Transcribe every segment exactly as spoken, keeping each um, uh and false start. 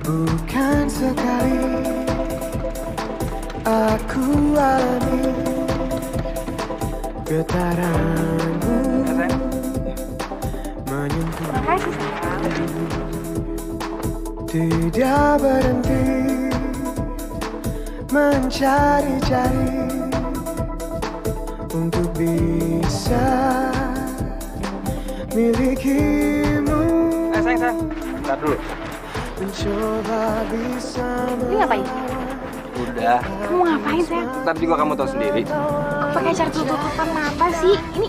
Bukan sekali aku alami getaranmu menyentuh. Makasih sayang. Tidak berhenti mencari-cari untuk bisa milikimu. Eh sayang, sayang. Bentar dulu. Mencoba bisa. Ini ngapain? Udah. Kamu ngapain sayang? Ntar juga kamu tahu sendiri. Kok pakai cara tutup-tutupan apa sih? Ini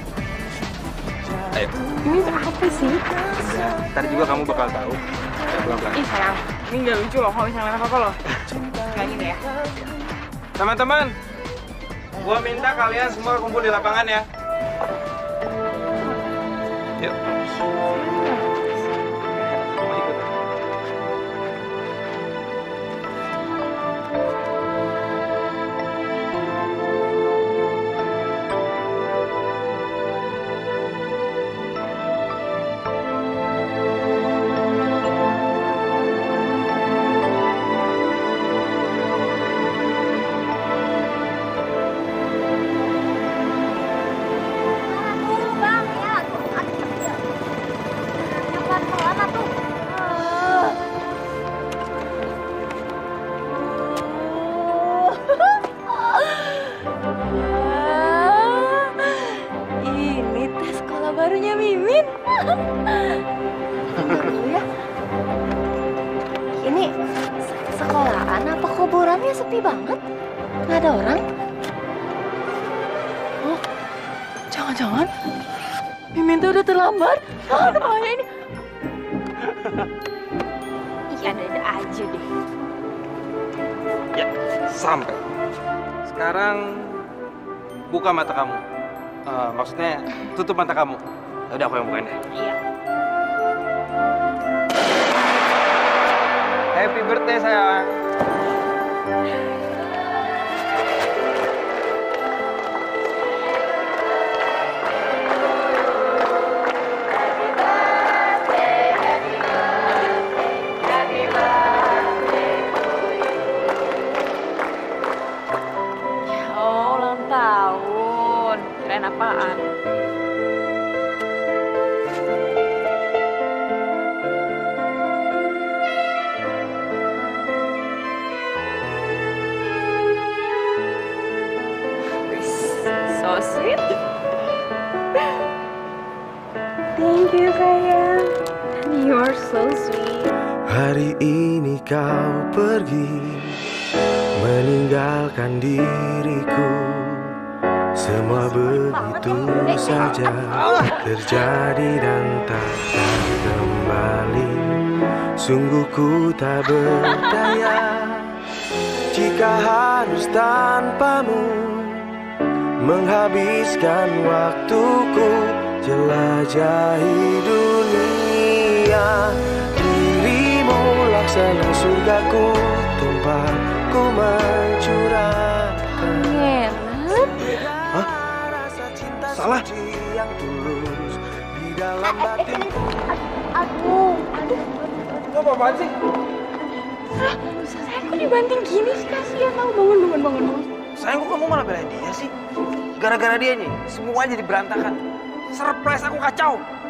Ayo. ini apa sih? Ya, ntar juga kamu bakal tahu. Ayo pelan-pelan. Ih sayang, ini nggak lucu loh kalau misalnya apa-apa loh. Kayak gini ya. Teman-teman, gua minta kalian semua kumpul di lapangan ya. Yuk. Mau ikut? Ini tes sekolah barunya Mimin. Ya. Ini sekolahan apa kuburannya sepi banget? Nggak ada orang? Oh, jangan-jangan Mimin tuh udah terlambat. Ah, udah bahaya ini. Iya, ada-ada aja deh. Ya, sampai. Sekarang buka mata kamu. Eh, maksudnya tutup mata kamu. Udah aku yang bukain deh. Iya. Happy birthday sayang. Oh, ulang tahun. Keren apaan? So sweet. Thank you, sayang. You are so sweet. Hari ini kau pergi meninggalkan diriku. Semua begitu saja terjadi dan takkan kembali. Sungguh ku tak berdaya jika harus tanpamu menghabiskan waktuku jelajahi dunia. Dirimu laksana surgaku, tumpah ku mencurahkan. Hah? Salah? Yang tulus di dalam batinku. Aduh, aduh. Lo apaan sih? Ah, saya kok dibanting gini sih, kasihan tau. Bangun, bangun, bangun, bangun. Sayang, kok kamu malah belain dia sih? Gara-gara dia nih, semuanya jadi berantakan. Surprise aku kacau.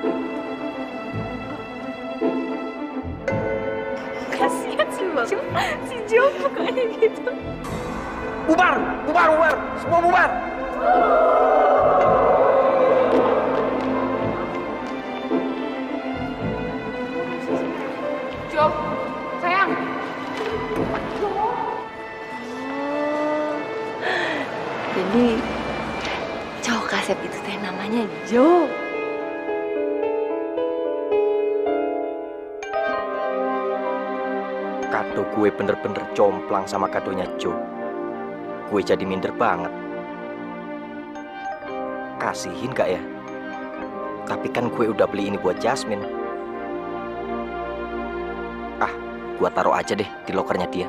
Kasihan si Jo, si Jo mukanya gitu. Bubar, bubar, bubar, semua bubar. Jo, sayang. Jadi cowok kasep itu teh namanya Jo. Kado gue bener-bener jomplang sama kadonya Joe. Gue jadi minder banget. Kasihin gak ya? Tapi kan gue udah beli ini buat Jasmine. Ah, gue taruh aja deh di lokernya dia.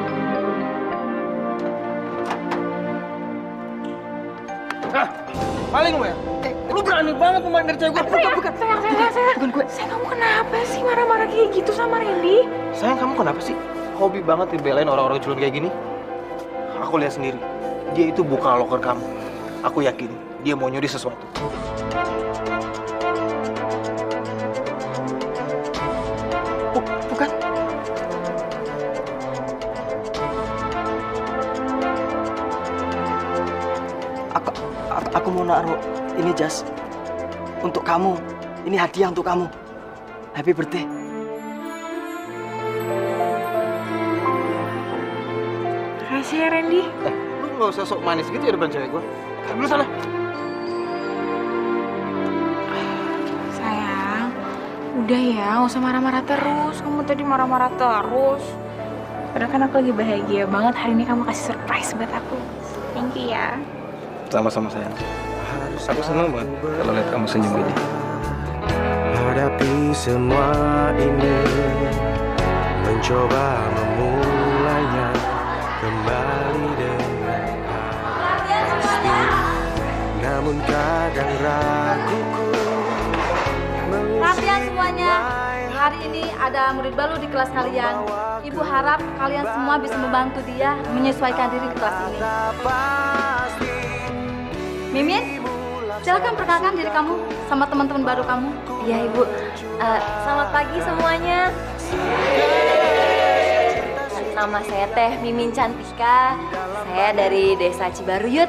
Ah, Maling lu ya? Eh, lu berani banget pemain dari cewek gue. Bukan, bukan. Sayang, sayang, sayang. Bukan gue. Sayang, kamu kenapa sih marah-marah kayak gitu sama Randy? Sayang, kamu kenapa sih? Hobi banget dibelain orang-orang culun kayak gini. Aku lihat sendiri. Dia itu buka loker kamu. Aku yakin dia mau nyuri sesuatu. Bukan. Aku, aku, aku mau naruh ini jas untuk kamu. Ini hadiah untuk kamu. Happy birthday. Makasih ya, Randy. Eh, lu nggak usah sok manis gitu ya depan cewek gue. Dulu sana. Sayang, udah ya, nggak usah marah-marah terus. Kamu tadi marah-marah terus. Padahal kan aku lagi bahagia banget hari ini kamu kasih surprise buat aku. Thank you ya. Sama-sama sayang. Aku seneng banget kalau lihat kamu senyum gini. Hadapi semua ini, mencoba memulainya kembali dengan pasti. Namun kadang raguku. Perhatian semuanya, hari ini ada murid baru di kelas kalian. Ibu harap kalian semua bisa membantu dia menyesuaikan diri di kelas ini. Mimin, silakan perkenalkan diri kamu sama teman-teman baru kamu. Iya Ibu, uh, selamat pagi semuanya. Nama saya Teh Mimin Cantika. Saya dari Desa Cibaruyut.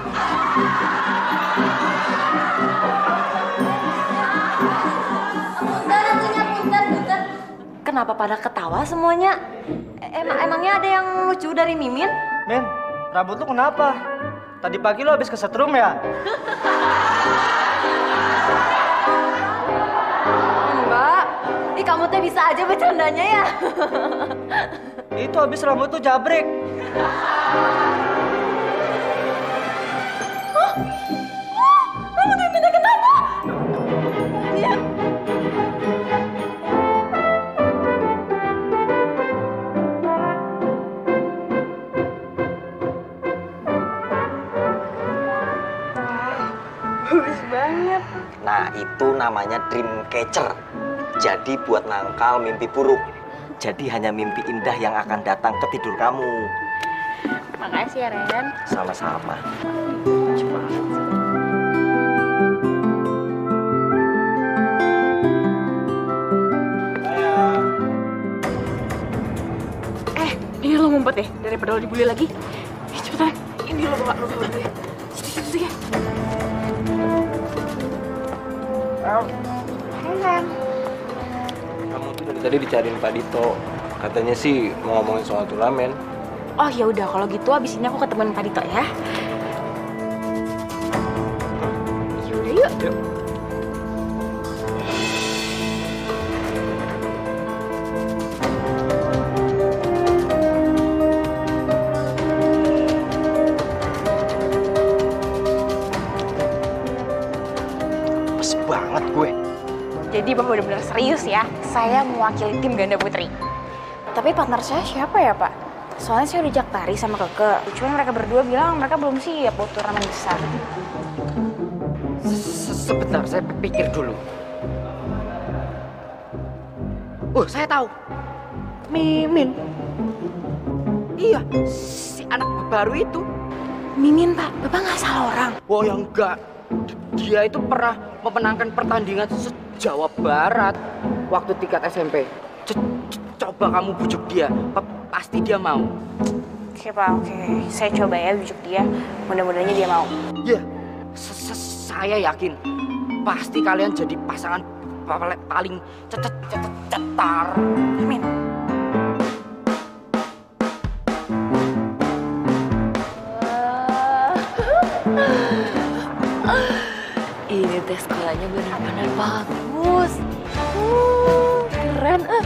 Kenapa pada ketawa semuanya? Emang emangnya ada yang lucu dari Mimin? Min, rambut lu kenapa? Tadi pagi lu habis kesetrum ya? Enggak. Ih, kamu teh bisa aja bercandanya ya. Itu habis rambut tuh jabrik. Kamu tuh minta ketawa. Iya. Bagus banget. Nah, itu namanya dream catcher. Jadi buat nangkal mimpi buruk. Jadi hanya mimpi indah yang akan datang ke tidur kamu. Makasih ya, Ren. Sama-sama. Eh, ini lo ngumpet deh daripada lo dibully lagi. Eh, cepetan. Ini lo bawa lo bawa dulu ya. Situ, situ ya. Hai, sayang. Kamu tuh dari tadi dicariin Pak Dito. Katanya sih mau ngomongin soal turnamen. Oh ya udah, kalau gitu abis ini aku ketemuin Pak Dito ya. Yaudah yuk. Yuk. Pas banget gue. Jadi Bapak benar-benar serius ya. Saya mewakili tim ganda putri. Tapi partner saya siapa ya, Pak? Soalnya saya udah Jaktari sama Keke. Cuman mereka berdua bilang mereka belum siap buat turnamen besar. Sebentar, saya pikir dulu. Oh, saya tahu. Mimin. Iya, si anak baru itu. Mimin, Pak. Bapak nggak salah orang. Oh, ya enggak. Dia itu pernah memenangkan pertandingan se-Jawa Barat waktu tingkat S M P. C- c- coba kamu bujuk dia, pa- pasti dia mau. Oke, Pak. Oke. Saya coba ya bujuk dia. Mudah-mudahan dia mau. Ya, se- se- saya yakin pasti kalian jadi pasangan pa- paling cet- cet- cet- cetar. Amin. Ini tes sekolahnya benar-benar bagus. Uh, keren. Uh.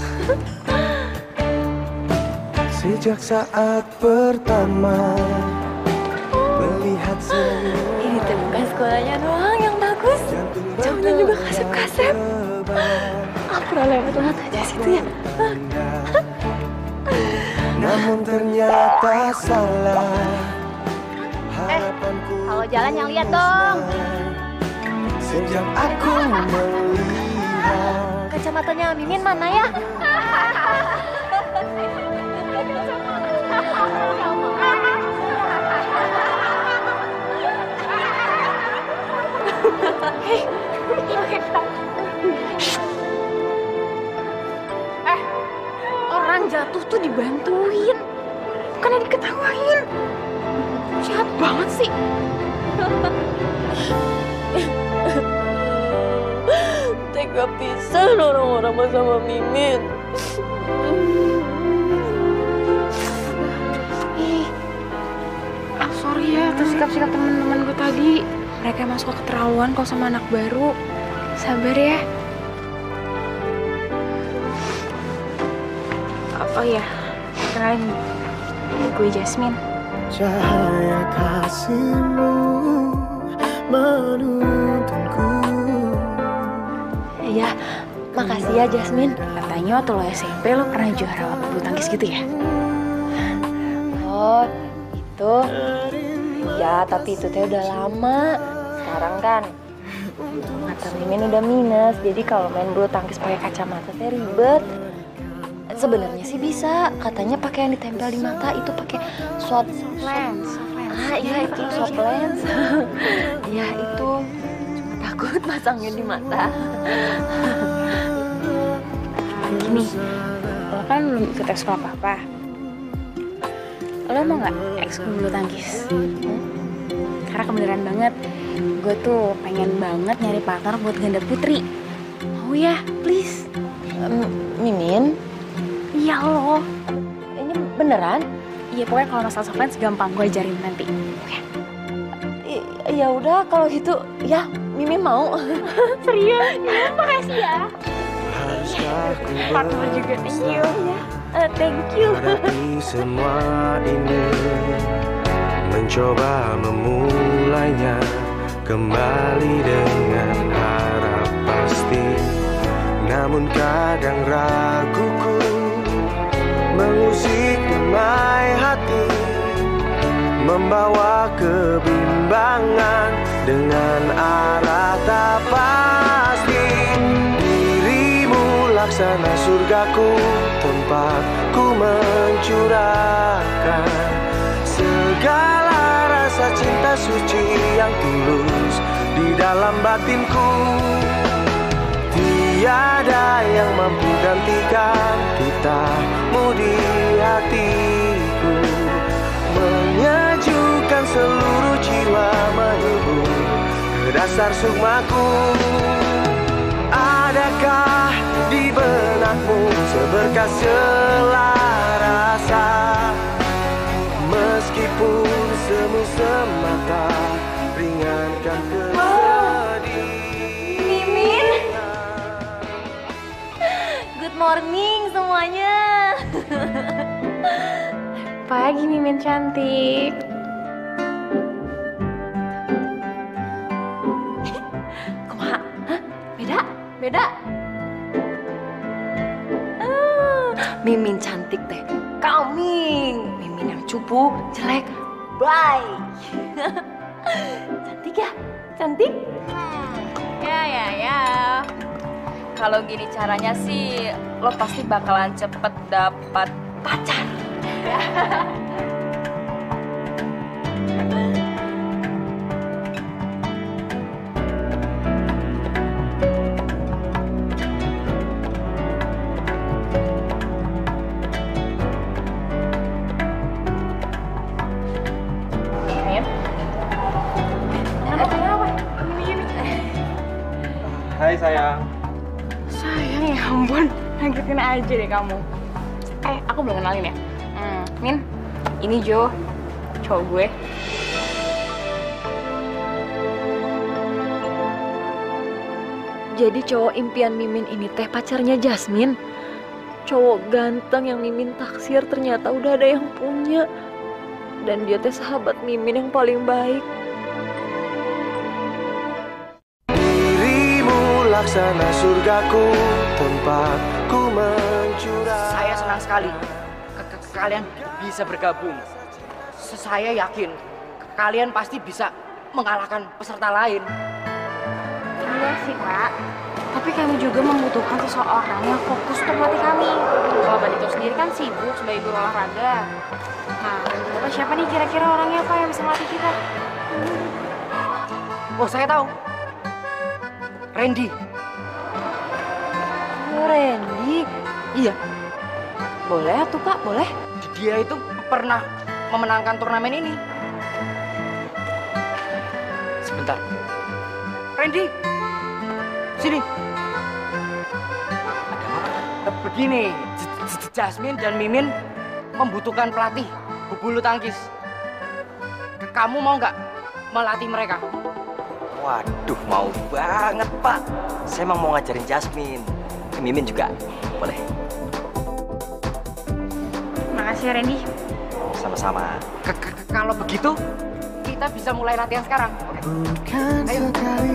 Sejak saat pertama melihat senyum Ini tuh bukan sekolahnya doang yang bagus. Jauhnya juga kasep-kasep. Ah, pernah lewat-lewat aja situ ya. namun ternyata salah. harapanku. kalau jalan yang lihat dong. Sejak aku melihat Kacamatanya Mimin mana ya? Hei, eh, orang jatuh tuh dibantuin, bukannya diketawain. Jahat banget sih. Tega pisan orang-orang sama Mimin. Ih, ah, sorry ya atas sikap-sikap teman-teman gue tadi. Mereka emang suka keterlaluan kalau sama anak baru. Sabar ya. Oh iya, kenalin, gue Jasmine. cahaya kasihmu menuntunku. Ya, makasih ya Jasmine. Katanya waktu lo S M P lo pernah juara bulu tangkis gitu ya? Oh, itu. Ya, tapi itu teh udah lama. Sekarang kan mata Mimin udah minus. Jadi kalau main bulu tangkis pakai kacamata teh ribet. Sebenarnya sih bisa. Katanya pakai yang ditempel di mata itu pakai swab Lens. Ah, iya itu swab lens. Iya itu. Cuma takut pasangnya di mata. Gini, lo kan belum ikut ekskul apa-apa. Lo mau nggak ekskul bulu tangkis? Hmm? Karena kebenaran banget, gue tuh pengen banget nyari partner buat ganda putri. Mau ya, please. Um, Mimin, Iya lo. ini beneran? Iya pokoknya kalau masalah soft lens gampang gue ajarin nanti. Oke. I- ya udah kalau gitu, ya Mimin mau. Serius? Ya, makasih ya. Haruskah ku Partner juga, thank you. Uh, thank you. menghadapi semua ini, mencoba memulainya kembali dengan harap pasti. Namun kadang raguku mengusik damai hati, membawa kebimbangan dengan arah tak pasti. Dirimu laksana surgaku, tempat ku mencurahkan segala rasa cinta suci yang tulus di dalam batinku. Tiada yang mampu gantikan kitamu di hatiku, menyejukkan seluruh jiwa, menghibur ke dasar sukmaku. Adakah di benakmu seberkas selarasa, meskipun semu semata ringankan kesedihan. Mimin. Good morning semuanya. Pagi Mimin cantik. Kumaha? Hah? Beda? Beda? Ah, Mimin cantik teh. Coming. Mimin yang cupu, jelek. Bye. Cantik ya? Cantik? Ya, ya, ya. Kalau gini caranya sih, lo pasti bakalan cepet dapat pacar. Hai sayang. Sayang ya ampun, ngagetin aja deh kamu. Eh, aku belum kenalin ya. Hmm, Min, ini Jo, cowok gue. Jadi cowok impian Mimin ini teh pacarnya Jasmine. Cowok ganteng yang Mimin taksir ternyata udah ada yang punya. Dan dia teh sahabat Mimin yang paling baik. Dirimu laksana surgaku, tempat ku mencurah. Saya senang sekali ke- ke- kalian bisa bergabung. Se- Saya yakin kalian pasti bisa mengalahkan peserta lain. Iya sih, Pak. Tapi kami juga membutuhkan seseorang yang fokus untuk melatih kami. Kalau Bandito sendiri kan sibuk sebagai guru olahraga. Nah, Bapak siapa nih kira-kira orangnya Pak yang bisa melatih kita? Oh, saya tahu. Randy. Oh, Randy. Iya, Boleh tuh Pak, boleh. dia itu pernah memenangkan turnamen ini. Sebentar. Randy, sini. Ada apa? Begini, J- J- Jasmine dan Mimin membutuhkan pelatih bulu tangkis. Kamu mau nggak melatih mereka? Waduh, mau banget, Pak. Saya emang mau ngajarin Jasmine. Mimin juga, boleh. Makasih ya, Randy. Sama-sama. K- k- Kalau begitu, kita bisa mulai latihan sekarang. Oke? Bukan Ayo. sekali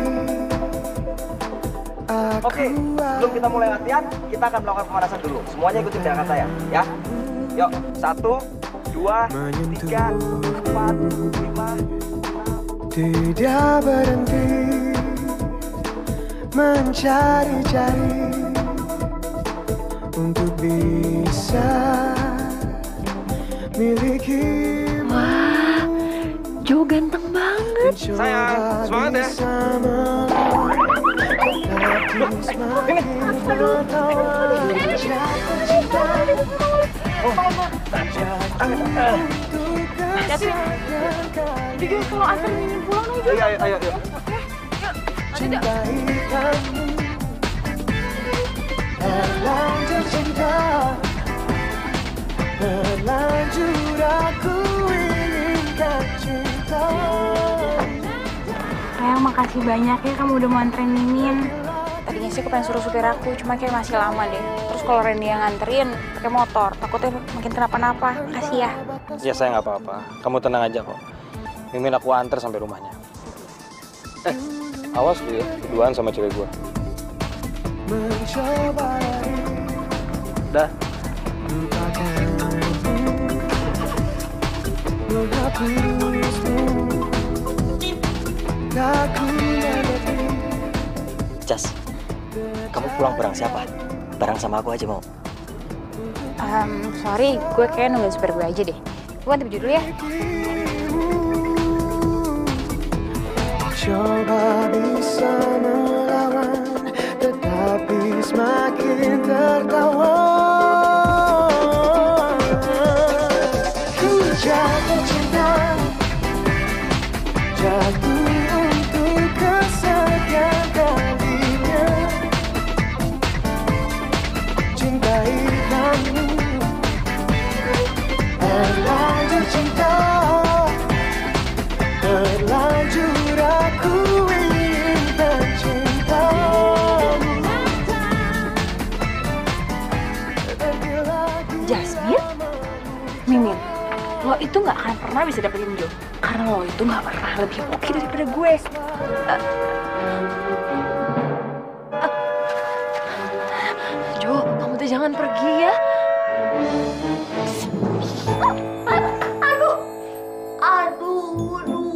aku Oke, sebelum kita mulai latihan, kita akan melakukan pemanasan dulu. Semuanya ikutin gerakan saya, ya. Yuk, satu, dua, tiga, empat, lima. tidak berhenti mencari-cari untuk bisa miliki. Wah, Jo ganteng banget. Sayang, semangat ya. Jadi kalau antar Mimin pulang aja. Ayo, ayo, ayo. ayo. Cintai kamu, terlanjur cinta, terlanjur aku inginkan cinta. Sayang, makasih banyak ya kamu udah mau anterin Mimin. Tadinya sih aku pengen suruh supir aku, cuma kayak masih lama deh. Terus kalau Randy yang nganterin pakai motor, takutnya makin kenapa-napa. Makasih ya. Ya saya nggak apa-apa. Kamu tenang aja kok. Mimin aku antar sampai rumahnya. Eh, awas lu ya, berduaan sama cewek gua. Mencoba lari, Dah. lupakanmu, menghapusmu, tak ku mengerti. Jas, kamu pulang bareng siapa? Bareng sama aku aja mau. Um, sorry, gue kayak nungguin supir gue aja deh. Gue ganti baju dulu ya. Coba bisa melawan, tetapi semakin tertawa. Ku jatuh cinta, jatuh untuk kesekian kalinya. Cintai kamu, terlanjur cinta, terlanjur aku inginkan cintamu. Jasmine? Mimin, lo itu nggak akan pernah bisa dapetin Jo. Karena lo itu nggak pernah lebih oke daripada gue. Uh, Jo, kamu tuh jangan pergi ya. Aduh, aduh, aduh,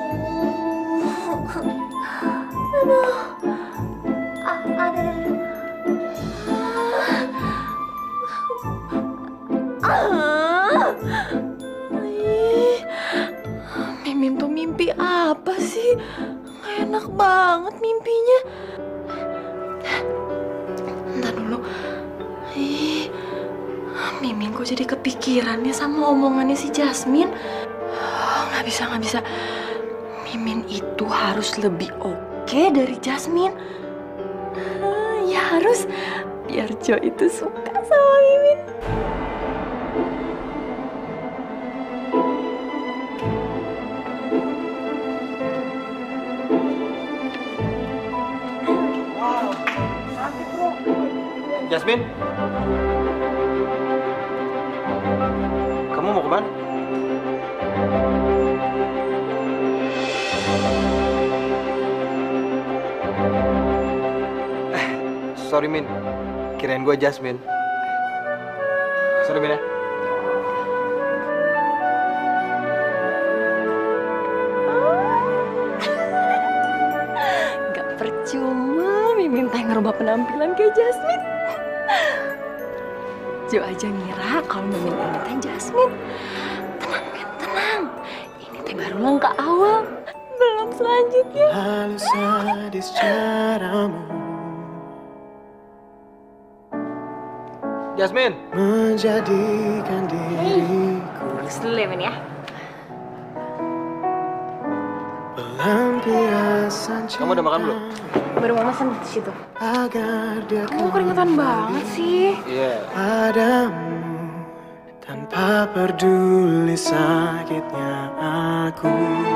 aduh, aduh, ah, ada, Ah. Ih, Mimin tuh mimpi apa sih? Nggak enak banget mimpinya. Ntar dulu. Ih, Mimin kok jadi kepikirannya sama omongannya si Jasmine. Oh, nggak bisa, nggak bisa. Mimin itu harus lebih oke dari Jasmine. Ah, ya harus, biar Jo itu suka sama Mimin. Jasmine? Kamu mau kemana? Eh, sorry Min. Kirain gue Jasmine. Sorry Min ya. Cuma Mimin teh ngerubah penampilan kayak Jasmine. Jo aja ngira kalau Mimin ini teh Jasmine. Tenang, Min, tenang. Ini teh baru langkah awal. Belum selanjutnya. Halus sadis caramu Jasmine. menjadikan diriku Terus dulu ya, Min ya. pelampiasan Kamu udah makan belum? Baru mau mesen di situ. agar dia Kamu keringetan banget sih. Iya. padamu tanpa peduli sakitnya aku.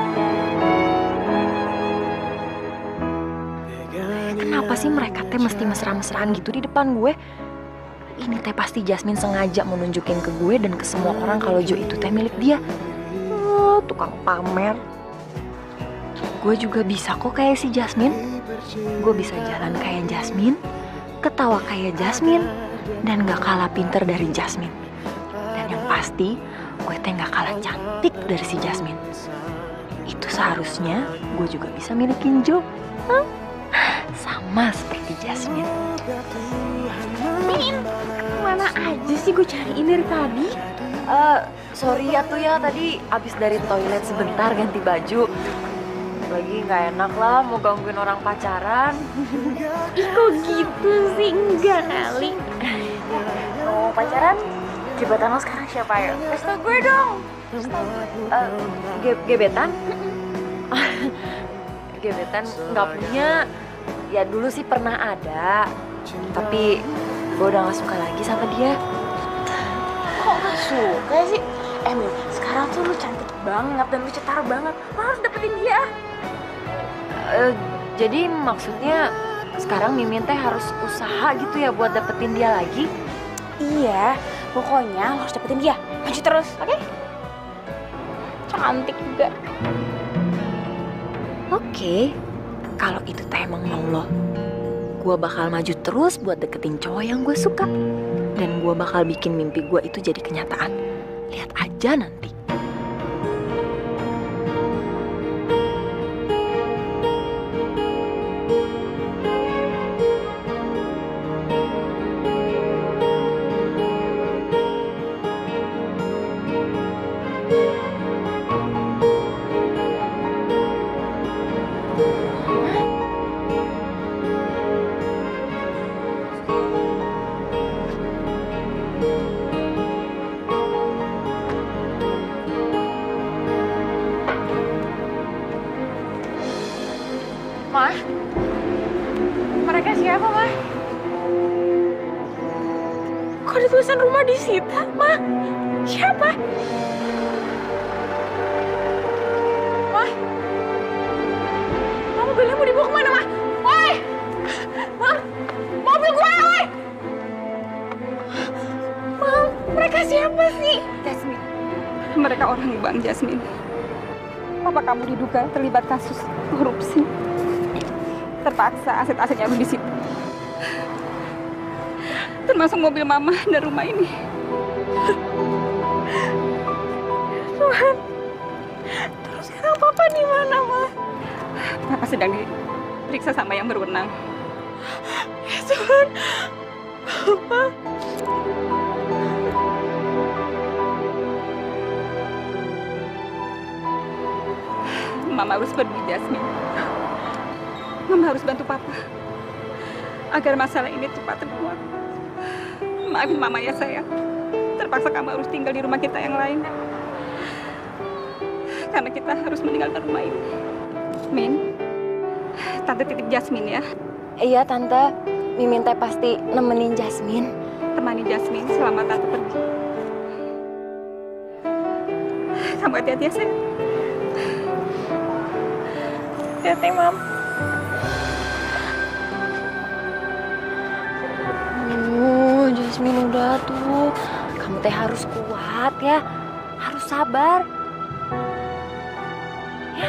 Kenapa sih mereka teh mesti mesra-mesraan gitu di depan gue? Ini teh pasti Jasmine sengaja mau nunjukin ke gue dan ke semua orang kalau Jo itu teh milik dia. Oh, tukang pamer. Gue juga bisa kok kayak si Jasmine. Gue bisa jalan kayak Jasmine, ketawa kayak Jasmine, dan gak kalah pinter dari Jasmine. Dan yang pasti, gue teh gak kalah cantik dari si Jasmine. Itu seharusnya gue juga bisa milikin Jo. Hah? Sama seperti Jasmine. Min, mana aja sih gue cariin dari tadi? Eh, sorry ya tuh ya, tadi abis dari toilet sebentar ganti baju. Lagi nggak enak lah mau gangguin orang pacaran. Ih kok gitu sih? Enggak kali. Mau pacaran? Jabatan lo sekarang siapa ya? Kasih tau gue dong. Uh, ge gebetan? Gebetan nggak punya. Ya dulu sih pernah ada, tapi gue udah nggak suka lagi sama dia. Kok gak suka sih? Eh Min, sekarang tuh lu cantik banget dan lu cetar banget. Lo harus dapetin dia. Uh, jadi maksudnya sekarang Mimin teh harus usaha gitu ya buat dapetin dia lagi? Iya, pokoknya lo harus dapetin dia. Maju terus, oke? Okay? Cantik juga. Oke, okay. Kalau itu teh emang mau lo, gue bakal maju terus buat deketin cowok yang gue suka. Dan gue bakal bikin mimpi gue itu jadi kenyataan. Lihat aja nanti. Ma? Mereka siapa, Ma? Kok ada tulisan rumah di situ, Ma? Siapa? Ma? Ma, mobilnya mau dibawa kemana, Ma? Woi! Ma! Mobil gue, woi! Ma, mereka siapa sih? Jasmine. Mereka orang Bang Jasmine. Papa kamu diduga terlibat kasus korupsi. Terpaksa aset-asetnya di situ. Termasuk mobil mama dan rumah ini. Tuhan. Terus sekarang Papa di mana, Ma? Papa sedang diperiksa sama yang berwenang. Ya Tuhan. Papa. Mama harus pergi, Jasmine. Mama harus bantu Papa agar masalah ini cepat terkuat. Maafin Mama ya sayang. Terpaksa kamu harus tinggal di rumah kita yang lain. Karena kita harus meninggalkan rumah ini. Min, Tante titip Jasmine ya. Iya Tante, Mimin teh pasti nemenin Jasmine. Temani Jasmine selama Tante pergi. Kamu hati-hati ya sayang. Hati-hati, Mam. Oh, Jasmine udah tuh. Kamu teh harus kuat ya. Harus sabar. Ya.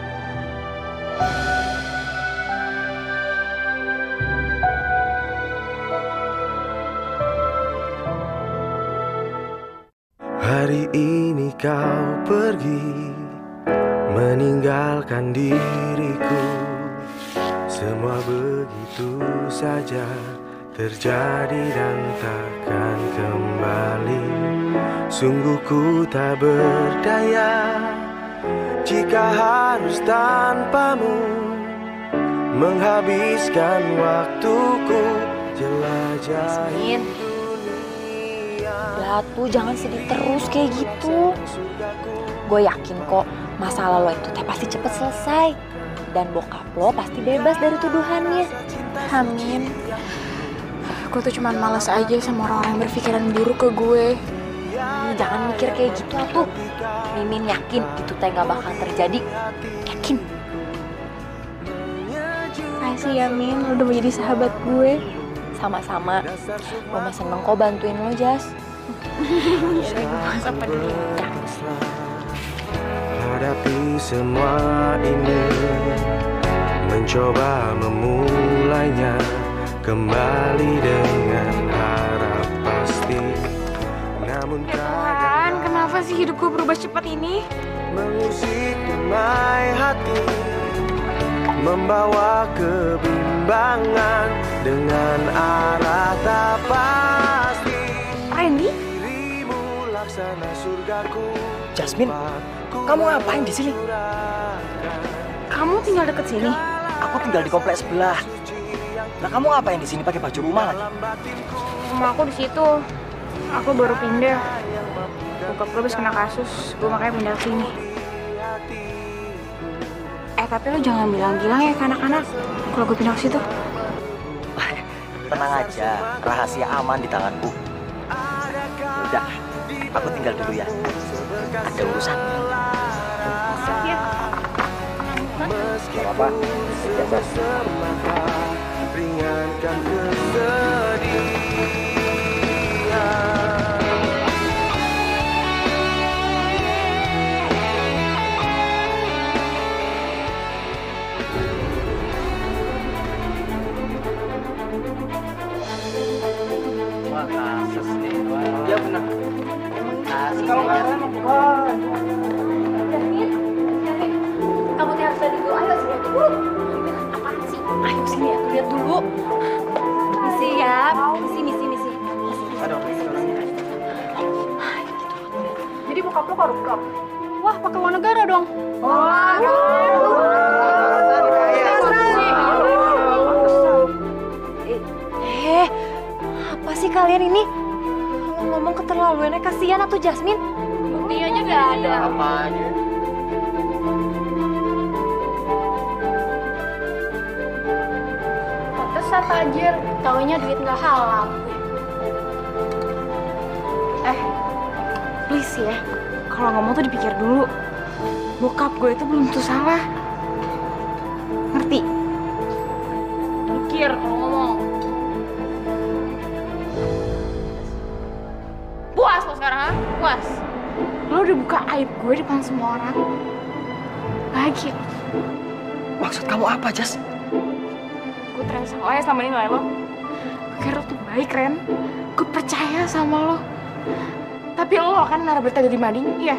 Hari ini kau pergi meninggalkan diriku Semua begitu saja terjadi dan takkan kembali. Sungguh ku tak berdaya jika harus tanpamu menghabiskan waktuku jelajahi dunia. Batu, jangan sedih terus kayak gitu. Gue yakin kok masalah lo itu teh pasti cepet selesai. Dan bokap lo pasti bebas dari tuduhannya. Amin. Gue tuh cuman malas aja sama orang-orang yang berpikiran buruk ke gue. Ih, jangan mikir kayak gitu atuh. Mimin yakin itu teh gak bakal terjadi. Yakin. Makasih ya Min, lo udah mau jadi sahabat gue. Sama-sama. Gue mah seneng kok bantuin lo, Jas. Jadi gue masak dulu. Hadapi semua ini, mencoba memulainya kembali dengan harap pasti. Namun ya Tuhan, kenapa sih hidup gue berubah cepat ini? Mengusik damai hati, membawa kebimbangan dengan arah tak pasti. Randy? Dirimu laksana surgaku. Jasmine, kamu ngapain di sini? Kamu tinggal deket sini? Aku tinggal di kompleks sebelah. Nah, kamu ngapain di sini pakai baju rumah lagi? Rumah aku di situ. Aku baru pindah. Bokap gue habis kena kasus, gue makanya pindah ke sini. Eh, tapi lo jangan bilang-bilang ya ke anak-anak kalau gue pindah ke situ. Tenang aja, rahasia aman di tanganku. Udah, aku tinggal dulu ya. Ada urusan. Ya. Gak apa-apa. Ringankan kesedihan. Wah, kasus nih. Iya bener. Kasus. Kalau nggak salah bukan. Jasmine, kamu tuh harus dari dulu. Ayo sini dulu. Apaan sih? Ayo sini aku lihat dulu. Misi ya, misi, misi, misi. Aduh, Jadi bokap lo koruptor? Wah, pakai uang negara dong. Wah, Eh, apa sih kalian ini? Kalau ngomong keterlaluannya kasihan atau Jasmine? Buktinya nggak ada. apanya? Pantesan tajir, taunya duit nggak halal. Eh, please ya, kalau ngomong tuh dipikir dulu. Bokap gue itu belum tentu salah. Ngerti? Mikir kalau ngomong. Puas lo sekarang, ha? Puas? Lo udah buka aib gue di depan semua orang. Bahagia. Maksud kamu apa, Jas? Gue ternyata salah ya sama nilai lo. Gue kira lo tuh baik, Ren. Gue percaya sama lo. Tapi lo kan naruh berita di mading, iya?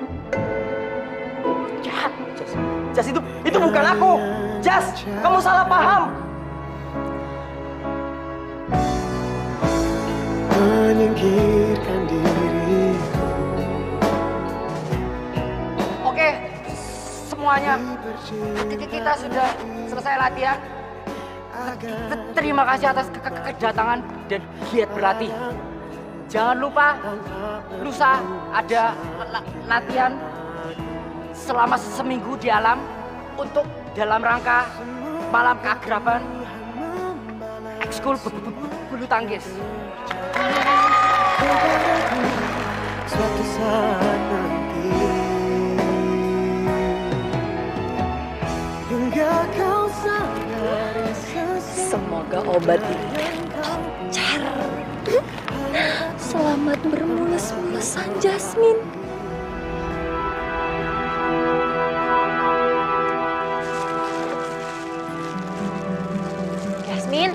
Jahat. Jas, Jas itu itu bukan aku. Jas, kamu salah paham. Menyingkirkan diriku. Oke, semuanya. Kita sudah selesai latihan. Terima kasih atas ke- ke- kedatangan dan giat berlatih. Jangan lupa, lusa ada la- latihan selama seminggu di alam untuk dalam rangka malam keakraban ekskul bu- bu- bu- bulu tangkis. Suatu saat nanti hingga kau sadari Semoga obat ini lancar. Selamat bermulus-mulusan, Jasmine. Jasmine,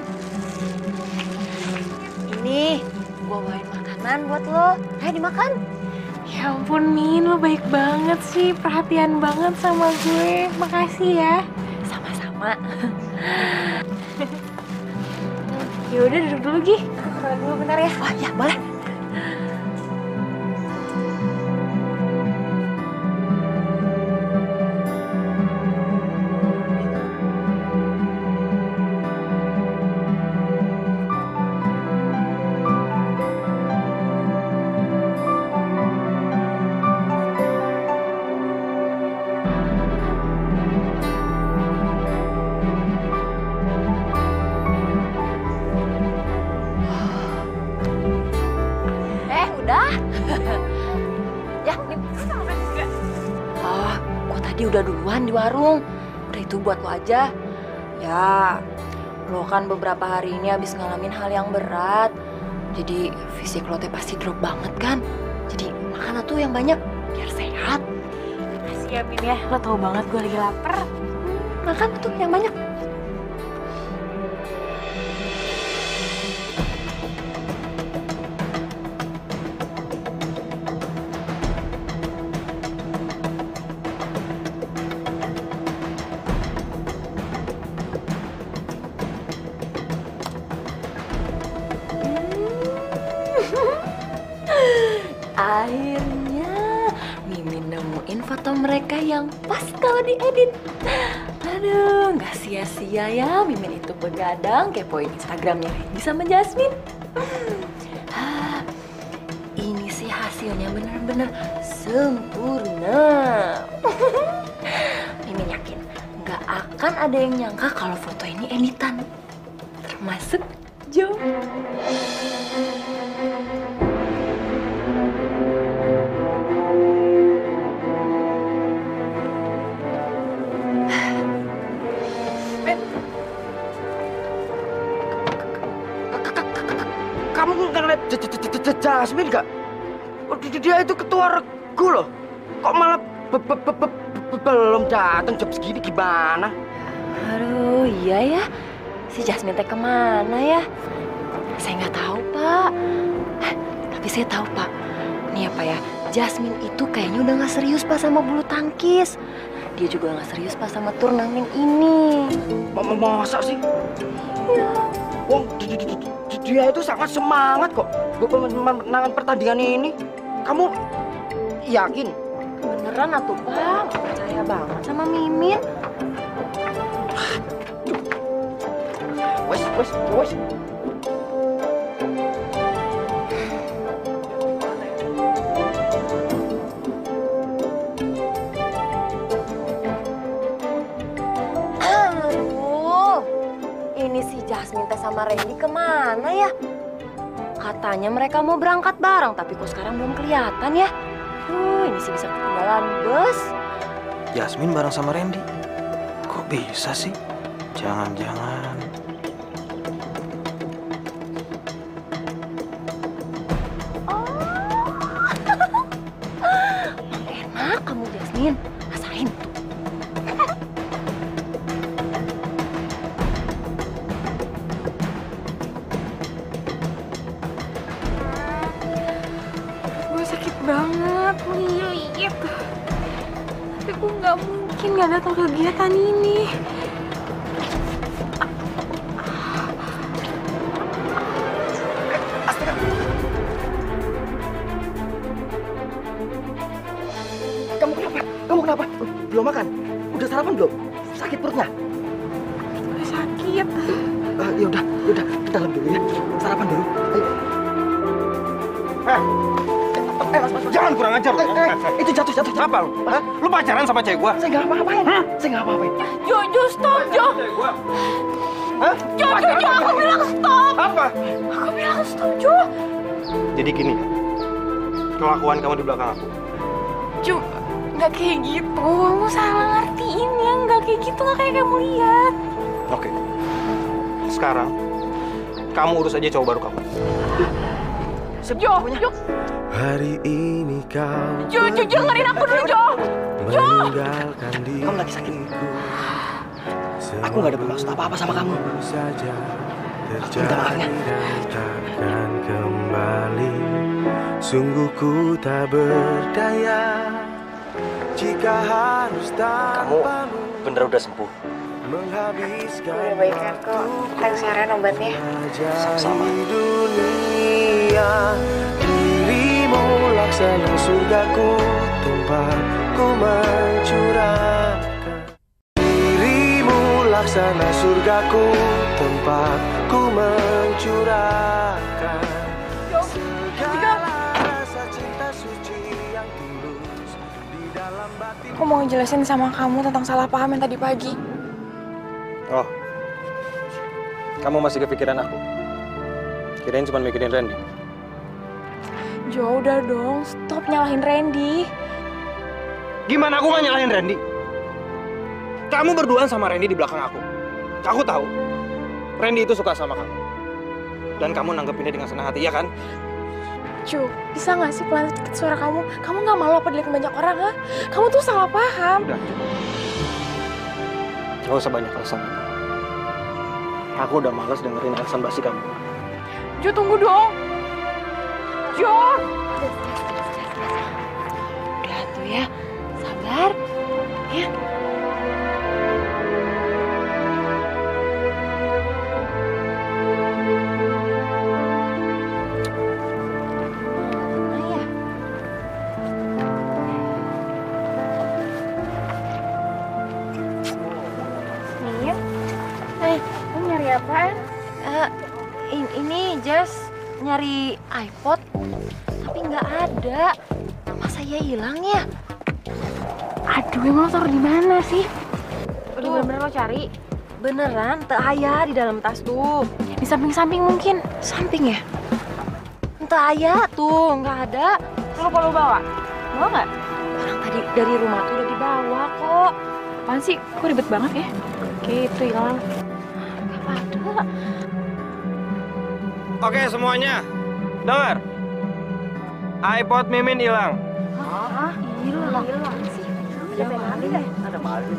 ini gua bawain makanan buat lo. Ayo dimakan. Ya ampun, Min. Lo baik banget sih. Perhatian banget sama gue. Makasih ya. Sama-sama. Ya udah duduk dulu Gi. Aku keluar dulu bentar ya. Wah ya boleh. Udah duluan di warung, udah itu buat lo aja. Ya, lo kan beberapa hari ini habis ngalamin hal yang berat, jadi fisik lo teh pasti drop banget kan. Jadi makan tuh yang banyak biar sehat. Makasih ya Bin ya, lo tau banget gue lagi lapar. Makan tuh yang banyak. Akhirnya Mimin nemuin foto mereka yang pas kalau diedit. Aduh, nggak sia-sia ya Mimin itu begadang kepoin Instagramnya Randy sama Jasmine. Ah, ini sih hasilnya bener-bener sempurna. Mimin yakin nggak akan ada yang nyangka kalau foto ini editan, termasuk Jo. Kamu nggak ngeliat Jasmine nggak? Dia itu ketua regu loh. Kok malah belum datang jam segini gimana? Aduh, iya ya. Si Jasmine teh kemana ya? Saya nggak tahu, Pak. Tapi saya tahu, Pak. Nih apa ya, Jasmine itu kayaknya udah nggak serius, Pak, sama bulu tangkis. Dia juga nggak serius, Pak, sama turnamen ini. Mama masa sih? Iya. Wong, dia itu sangat semangat kok memenangkan pertandingan ini. Kamu yakin? Beneran atuh, Pak. Percaya banget sama Mimin. Wes, wes, wes. Ini si Jasmine teh sama Randy kemana ya? Katanya mereka mau berangkat bareng, tapi kok sekarang belum kelihatan ya? Duh, ini sih bisa ketinggalan bus. Jasmine bareng sama Randy? Kok bisa sih? Jangan-jangan... Oh. Enak kamu Jasmine, rasain tuh. Banget, lilit. Tapi gue nggak mungkin nggak datang ke kegiatan ini. Astaga. Kamu kenapa? Kamu kenapa? Belum makan? Udah sarapan belum? Sakit perutnya? Udah sakit. Uh, ya udah, ya udah, ke dalam dulu ya. Sarapan dulu. Ayo. Eh. Eh, mas, mas, mas. Jangan kurang ajar. Eh, eh, itu jatuh, jatuh, jatuh. Apa lu? Hah? Lu pacaran sama cewek gua? Saya nggak apa-apain. Hmm? Saya nggak apa-apain. Jo, Jo, stop, Jo. Hah? Jo, Jo, Jo, aku bilang stop. Apa? Aku bilang stop, Jo. Jadi gini, kelakuan kamu di belakang aku. Jo, nggak kayak gitu. Kamu salah ngertiin ya. Nggak kayak gitu, nggak kayak kamu lihat. Oke. Sekarang, kamu urus aja cowok baru kamu. Jo, Jo. Hari ini kau Jo, Jo, dengerin aku dulu, Jo. Jo. Kamu lagi sakit. Aku nggak ada bermaksud apa-apa sama kamu. Minta maafnya. Takkan kembali, sungguh ku tak berdaya jika harus Kamu tanpamu. bener udah sembuh? menghabiskan Udah baik kan kok. Thanks ya Ren obatnya. sama dunia. Dirimu laksana surgaku, tempat ku mencurahkan. Dirimu laksana surgaku, tempat ku mencurahkan. Segala rasa cinta suci yang tulus di dalam batin. Aku mau ngejelasin sama kamu tentang salah paham yang tadi pagi. Oh, kamu masih kepikiran aku? Kirain cuma mikirin Randy. Jo, udah dong, stop nyalahin Randy. Gimana aku gak nyalahin Randy? Kamu berduaan sama Randy di belakang aku. Aku tahu, Randy itu suka sama kamu. Dan kamu nanggepinnya dengan senang hati, ya kan? Jo, bisa gak sih pelan sedikit suara kamu? Kamu gak malu apa dilihat banyak orang, ha? Kamu tuh salah paham. Udah. Gak usah banyak alasan. Aku udah malas dengerin alasan basi kamu. Jo, tunggu dong. Jo! Udah tuh ya, sabar. Ya. Min, eh, kamu nyari apaan? Uh, in, ini Jess nyari iPod, tapi nggak ada. Masa ya hilang ya? Aduh, emang lo taruh di mana sih? Udah bener-bener lo cari? Beneran, teu aya di dalam tas tuh. Di samping-samping mungkin. Samping ya? Teu aya tuh, nggak ada. Lo kalau bawa? Bawa nggak? Orang tadi dari rumah tuh udah dibawa kok. Apaan sih? Kok ribet banget ya? Gitu hilang. Nggak ada. Oke semuanya, dengar. iPod Mimin hilang. Hah? Hilang? Hilang sih. Ada maling ya? Ada maling.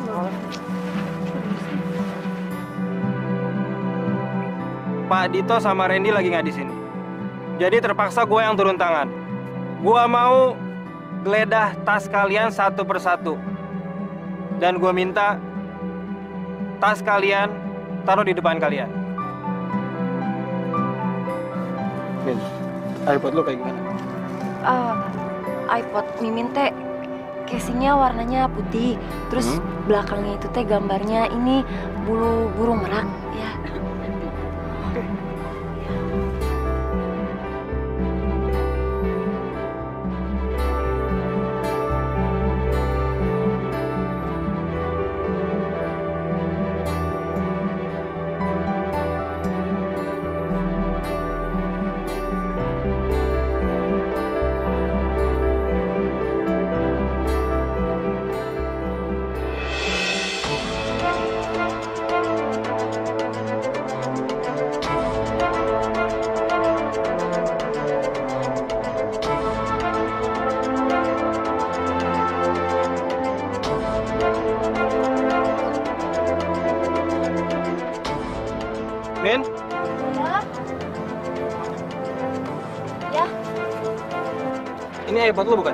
Pak Dito sama Randy lagi nggak di sini. Jadi terpaksa gue yang turun tangan. Gue mau geledah tas kalian satu persatu. Dan gue minta tas kalian taruh di depan kalian. Min, iPod lo kayak gimana? Uh, iPod Mimin teh casingnya warnanya putih, terus hmm? belakangnya itu teh gambarnya ini bulu burung merak ya. Min? Ya. Ini iPod lo bukan?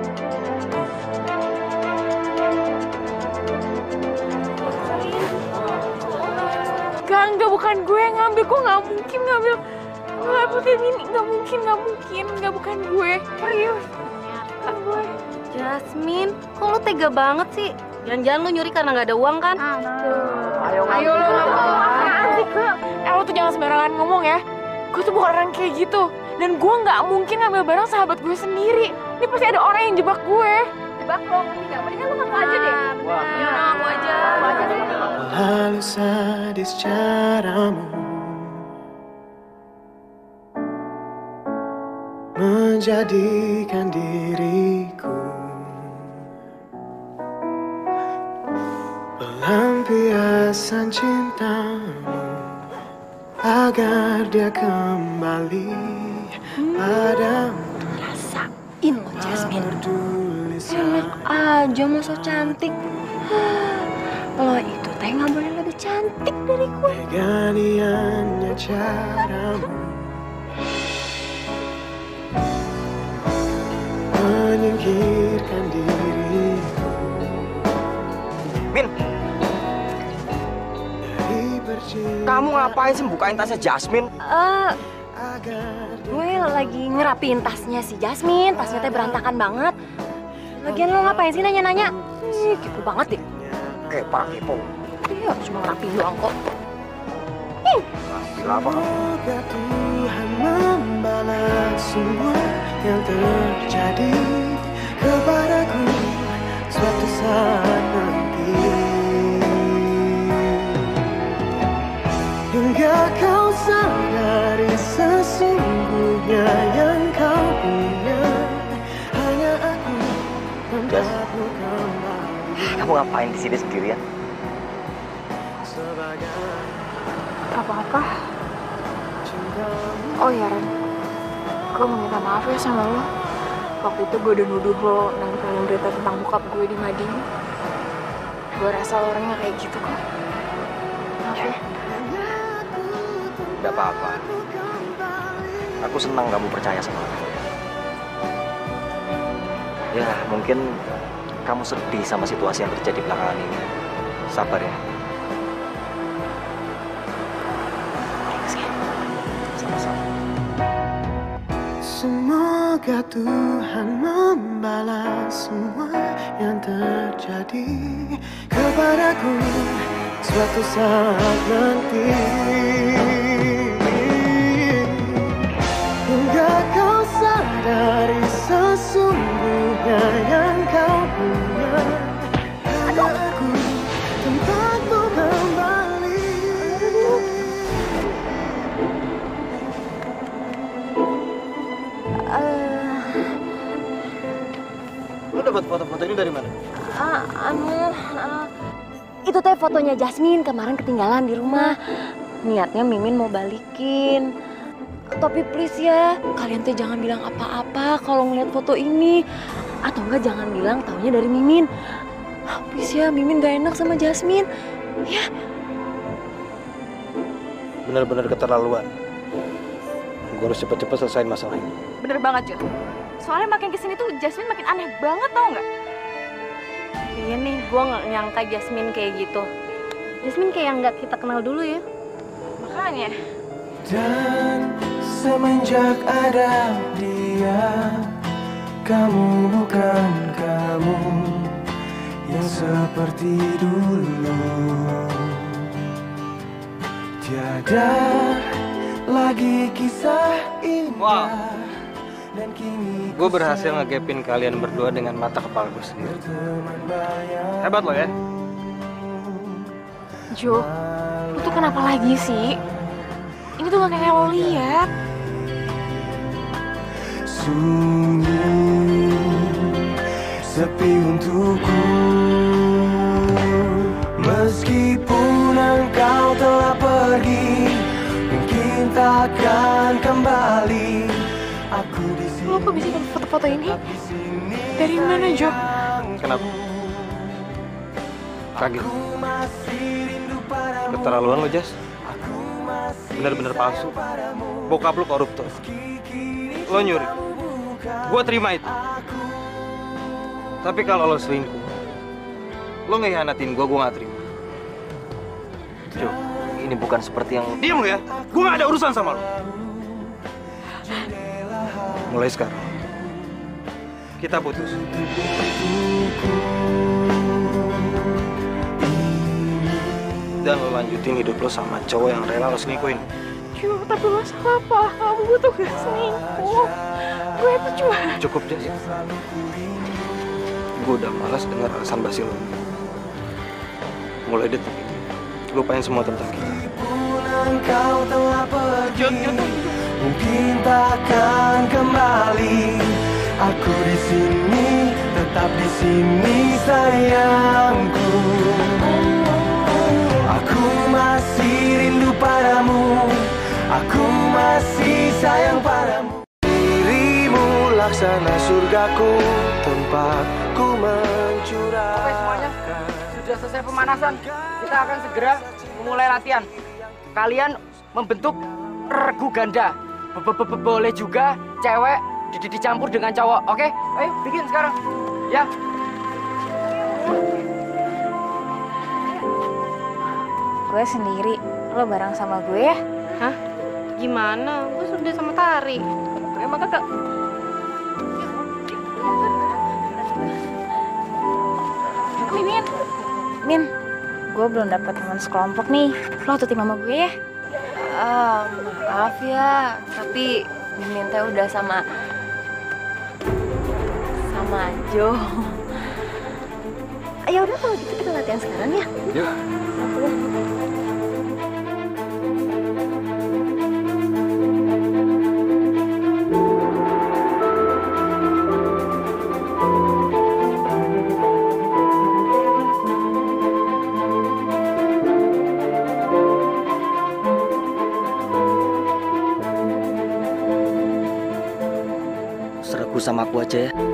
Enggak, enggak bukan gue yang ngambil. Kok nggak mungkin ngambil nggak putih ini? Nggak mungkin, nggak mungkin. Nggak bukan gue. Serius. Bukan gue. Jasmine, kok lo tega banget sih? Jangan-jangan lo nyuri karena nggak ada uang kan? Ayo, ayo lo apaan sih, Ke? Eh, lo tuh jangan sembarangan ngomong ya. Gue tuh bukan orang kayak gitu. Dan gue nggak mungkin ngambil barang sahabat gue sendiri. Ini pasti ada orang yang jebak gue. Jebak lo, ngerti nggak? Mendingan lo ngaku aja deh. Wah, ya ngaku aja. Ngaku aja deh. Lalu sadis caramu menjadikan diriku pelampiasan cintamu agar dia kembali padamu. Rasain lo Jasmine. Enak aja masa cantik. Lo itu teh nggak boleh lebih cantik dari gue. Keganiannya caramu menyingkirkan diriku. Min, Kamu ngapain sih bukain tasnya Jasmine? Eh, gue lagi ngerapiin tasnya si Jasmine. Tasnya teh berantakan banget. Lagian lo ngapain sih nanya-nanya? Ih, kepo banget deh. Kepa kepo. Iya, cuma ngerapiin doang kok. Gila apa kamu? Semoga Tuhan membalas semua yang terjadi kepadaku suatu saat nanti. Hingga kau sadari sesungguhnya yang kau punya hanya aku membuatmu kembali. Kamu ngapain di sini sendirian? Apa-apa? Oh ya Ren, gue mau minta maaf ya sama lo. Waktu itu gue udah nuduh lo nempelin berita tentang bokap gue di mading. Gue rasa lo orangnya kayak gitu kok. Maaf ya. Gak apa-apa. Aku senang kamu percaya sama aku. Ya, mungkin kamu sedih sama situasi yang terjadi belakangan ini. Sabar ya. Sama-sama. Semoga Tuhan membalas semua yang terjadi kepadaku suatu saat nanti. Hingga kau sadari sesungguhnya yang kau punya hanya aku tempatmu kembali. Uh, Lu dapat foto-foto ini dari mana? uh, anu, uh, itu teh fotonya Jasmine kemarin ketinggalan di rumah. Niatnya Mimin mau balikin. Tapi please ya, kalian teh jangan bilang apa-apa kalau ngeliat foto ini. Atau enggak jangan bilang taunya dari Mimin. Please ya, Mimin gak enak sama Jasmine. Ya. Bener-bener keterlaluan. Gue harus cepet-cepet selesaiin masalah ini. Bener banget, Jun. Soalnya makin kesini tuh Jasmine makin aneh banget, tau nggak? Iya nih, gue gak nyangka Jasmine kayak gitu. Jasmine kayak nggak kita kenal dulu ya. Makanya. Dan semenjak ada dia, kamu bukan kamu yang seperti dulu. Tiada lagi kisah indah. Wow. Gue berhasil ngegepin kalian berdua dengan mata kepala gue sendiri. Hebat lo ya. Jo, lu tuh kenapa lagi sih? Ini tuh gak kayak lo lihat. Sunyi, sepi untukku. Meskipun engkau telah pergi, mungkin takkan kembali. Aku di sini. Lo kok bisa dapat foto-foto ini? Dari mana, Jo? Kenapa? Kaget. Keterlaluan lo, Jas. Bener-bener palsu. Bokap lo koruptor. Lo nyuri. Gue terima itu. Tapi kalau lo selingkuh, lo ngehianatin gue, gue gak terima. Jo, ini bukan seperti yang... Diam lo ya. Gue gak ada urusan sama lo. Mulai sekarang, kita putus. Dan lo lanjutin hidup lo sama cowok yang rela lo selingkuhin. Jo, tapi masalah paham, gue tuh gak selingkuh. Gue tuh cuma... Cukup, Jas. Gue udah malas dengar alasan basi lo. Mulai detik ini, lupain semua tentang kita. Engkau telah pergi, mungkin takkan kembali. Aku di sini, tetap di sini sayangku. Aku masih rindu padamu, aku masih sayang padamu. Dirimu laksana surgaku, tempatku mencurahkan. Oke semuanya, sudah selesai pemanasan. Kita akan segera memulai latihan. Kalian membentuk regu ganda. Boleh juga cewek di dicampur dengan cowok, oke? Ayo bikin sekarang, ya. Gue sendiri, lo bareng sama gue ya? Hah? Gimana? Gue sudah sama Tari. Emang kakak... Mimin, Min, gue belum dapat teman sekelompok nih. Lo tuh tim sama gue ya? Ah, maaf ya, tapi Mimin teh udah sama sama Jo. Ya udah kalau gitu kita latihan sekarang ya. Yuk. Seragu sama aku aja ya.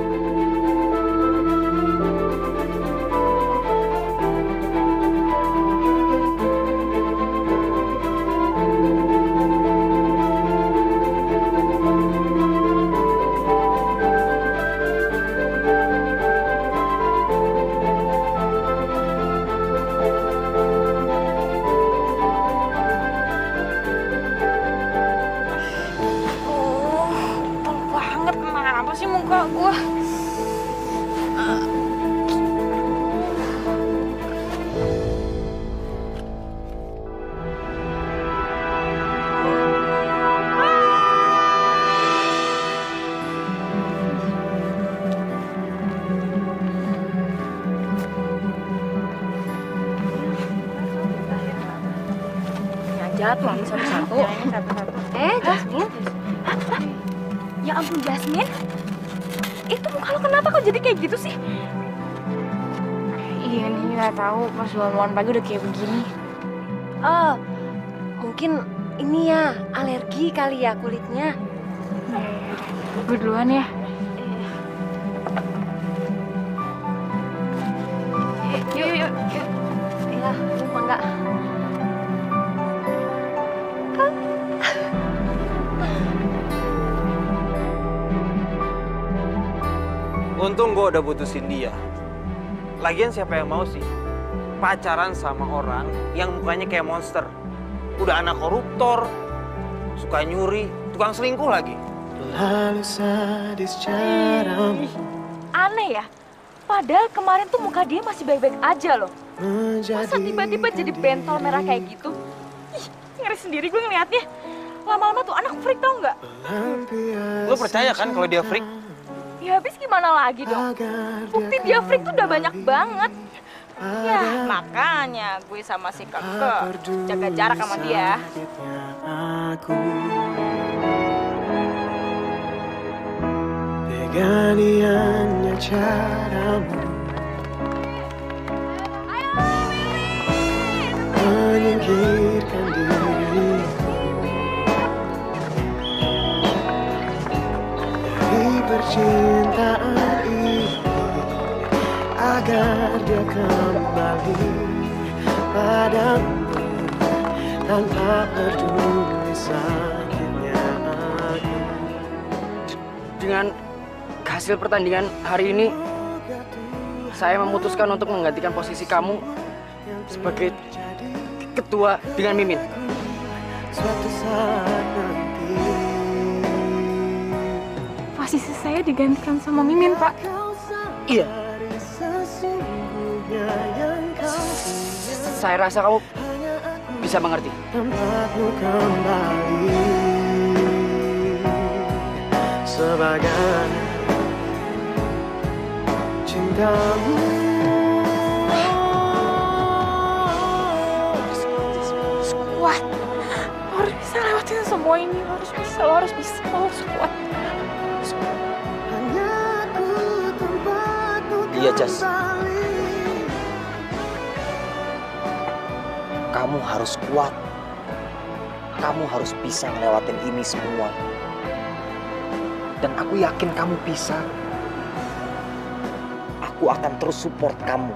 Kenapa sih muka gue? Jatuh nih satu-satu. Satu-satu. Eh, Jasmine. Ya ampun Jasmine, itu muka lo kenapa kok jadi kayak gitu sih? Iya nih nggak tahu pas bangun pagi udah kayak begini. Oh, mungkin ini ya alergi kali ya kulitnya. Gue duluan ya. Yuk yuk yuk. Iya, lupa nggak? Untung gue udah putusin dia. Lagian siapa yang mau sih pacaran sama orang yang mukanya kayak monster? Udah anak koruptor, suka nyuri, tukang selingkuh lagi. Aneh ya, padahal kemarin tuh muka dia masih baik-baik aja loh. Masa tiba-tiba jadi bentol merah kayak gitu? Ih, ngeri sendiri gue ngeliatnya. Lama-lama tuh anak freak tau nggak? Lo percaya kan kalau dia freak? Ya habis gimana lagi dong? Bukti dia freak tuh udah banyak banget. Ya makanya gue sama si Keke jaga jarak sama dia. Peganiannya caramu menyingkirkan diri dari percintaan ini agar dia kembali padamu tanpa peduli sakitnya aku. Dengan hasil pertandingan hari ini, saya memutuskan untuk menggantikan posisi kamu sebagai ketua dengan Mimin. Suatu saat nanti Posisi saya digantikan sama Mimin, Pak. Iya. Saya rasa kamu bisa mengerti. Tempatmu kembali sebagai cintamu. Kuat. Lo harus bisa lewatin semua ini. Lo harus bisa, lo harus bisa, lo harus kuat. Iya, Jas. Kamu harus kuat. Kamu harus bisa ngelewatin ini semua. Dan aku yakin kamu bisa. Aku akan terus support kamu.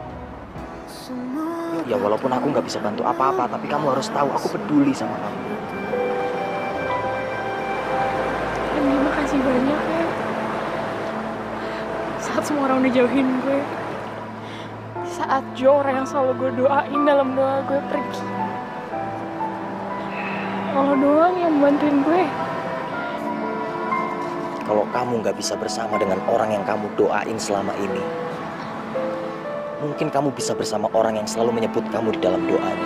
Ya walaupun aku nggak bisa bantu apa-apa, tapi kamu harus tahu aku peduli sama kamu. Terima kasih banyak ya. Saat semua orang udah jauhin gue. Saat Jo orang yang selalu gue doain dalam doa gue pergi. Lo doang yang bantuin gue. Kalau kamu nggak bisa bersama dengan orang yang kamu doain selama ini, mungkin kamu bisa bersama orang yang selalu menyebut kamu di dalam doanya.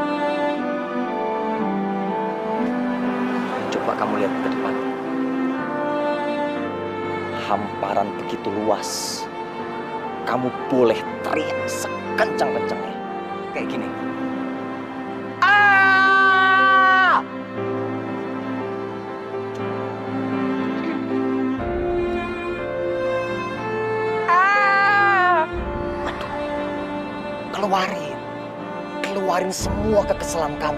Coba kamu lihat ke depan. Hamparan begitu luas. Kamu boleh teriak sekencang-kencangnya. Kayak gini. Ah! Ah! Aduh. Keluarin. Keluarin semua kekesalan kamu.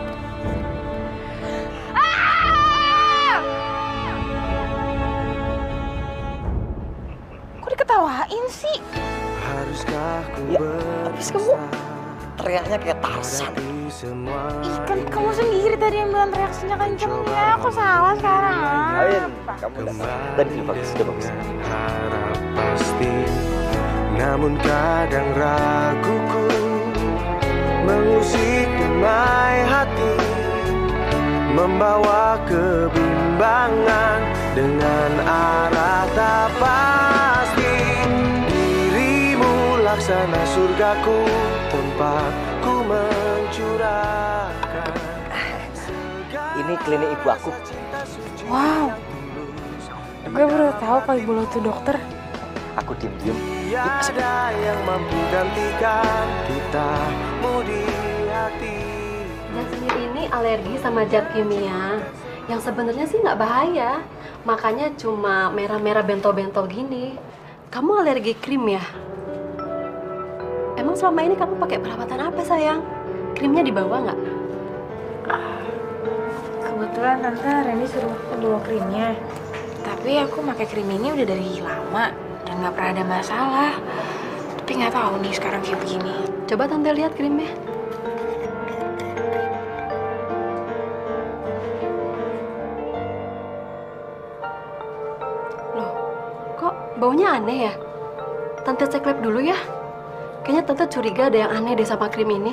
Ketawain sih. Haruskah ku ya, habis kamu teriaknya kayak Tarzan. Ih, kan kamu sendiri tadi yang bilang reaksinya kenceng ya. Aku salah sekarang. Ain, kamu tadi sudah bagus, sudah bagus. Harap pasti, namun kadang raguku mengusik damai hati, membawa kebimbangan dengan arah tak pasti. Dirimu laksana surgaku, tempatku mencurahkan. Ini klinik ibu aku. Wow, gue baru tahu kalau ibu lo tuh dokter. Aku diem-diem. Tiada yang mampu gantikan kita di hati. Jasmine ini alergi sama zat kimia yang sebenarnya sih nggak bahaya, makanya cuma merah-merah bentol-bentol gini. Kamu alergi krim ya? Emang selama ini kamu pakai perawatan apa sayang? Krimnya dibawa nggak? Kebetulan tante Randy suruh aku bawa krimnya. Tapi aku pakai krim ini udah dari lama dan nggak pernah ada masalah. Tapi nggak tahu nih sekarang kayak begini. Coba tante lihat krimnya. Loh, kok baunya aneh ya? Tante cek lab dulu ya. Kayaknya tante curiga ada yang aneh deh sama krim ini.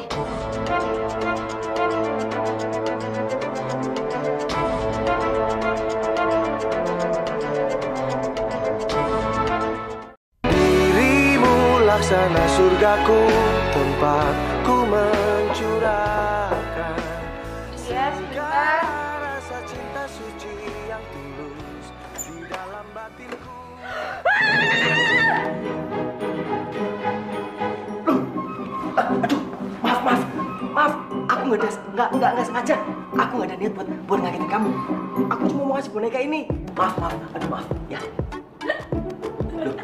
Laksana surgaku, tempatku mencurahkan. Iya, sebentar. Rasa cinta suci yang tulus di dalam batinku. Aduh, maaf, maaf, maaf. Aku nggak ada, nggak, nggak, nggak sengaja. Aku nggak ada niat buat, buat ngagetin kamu. Aku cuma mau ngasih boneka ini. Maaf, maaf. Aduh, maaf. Ya. Loh.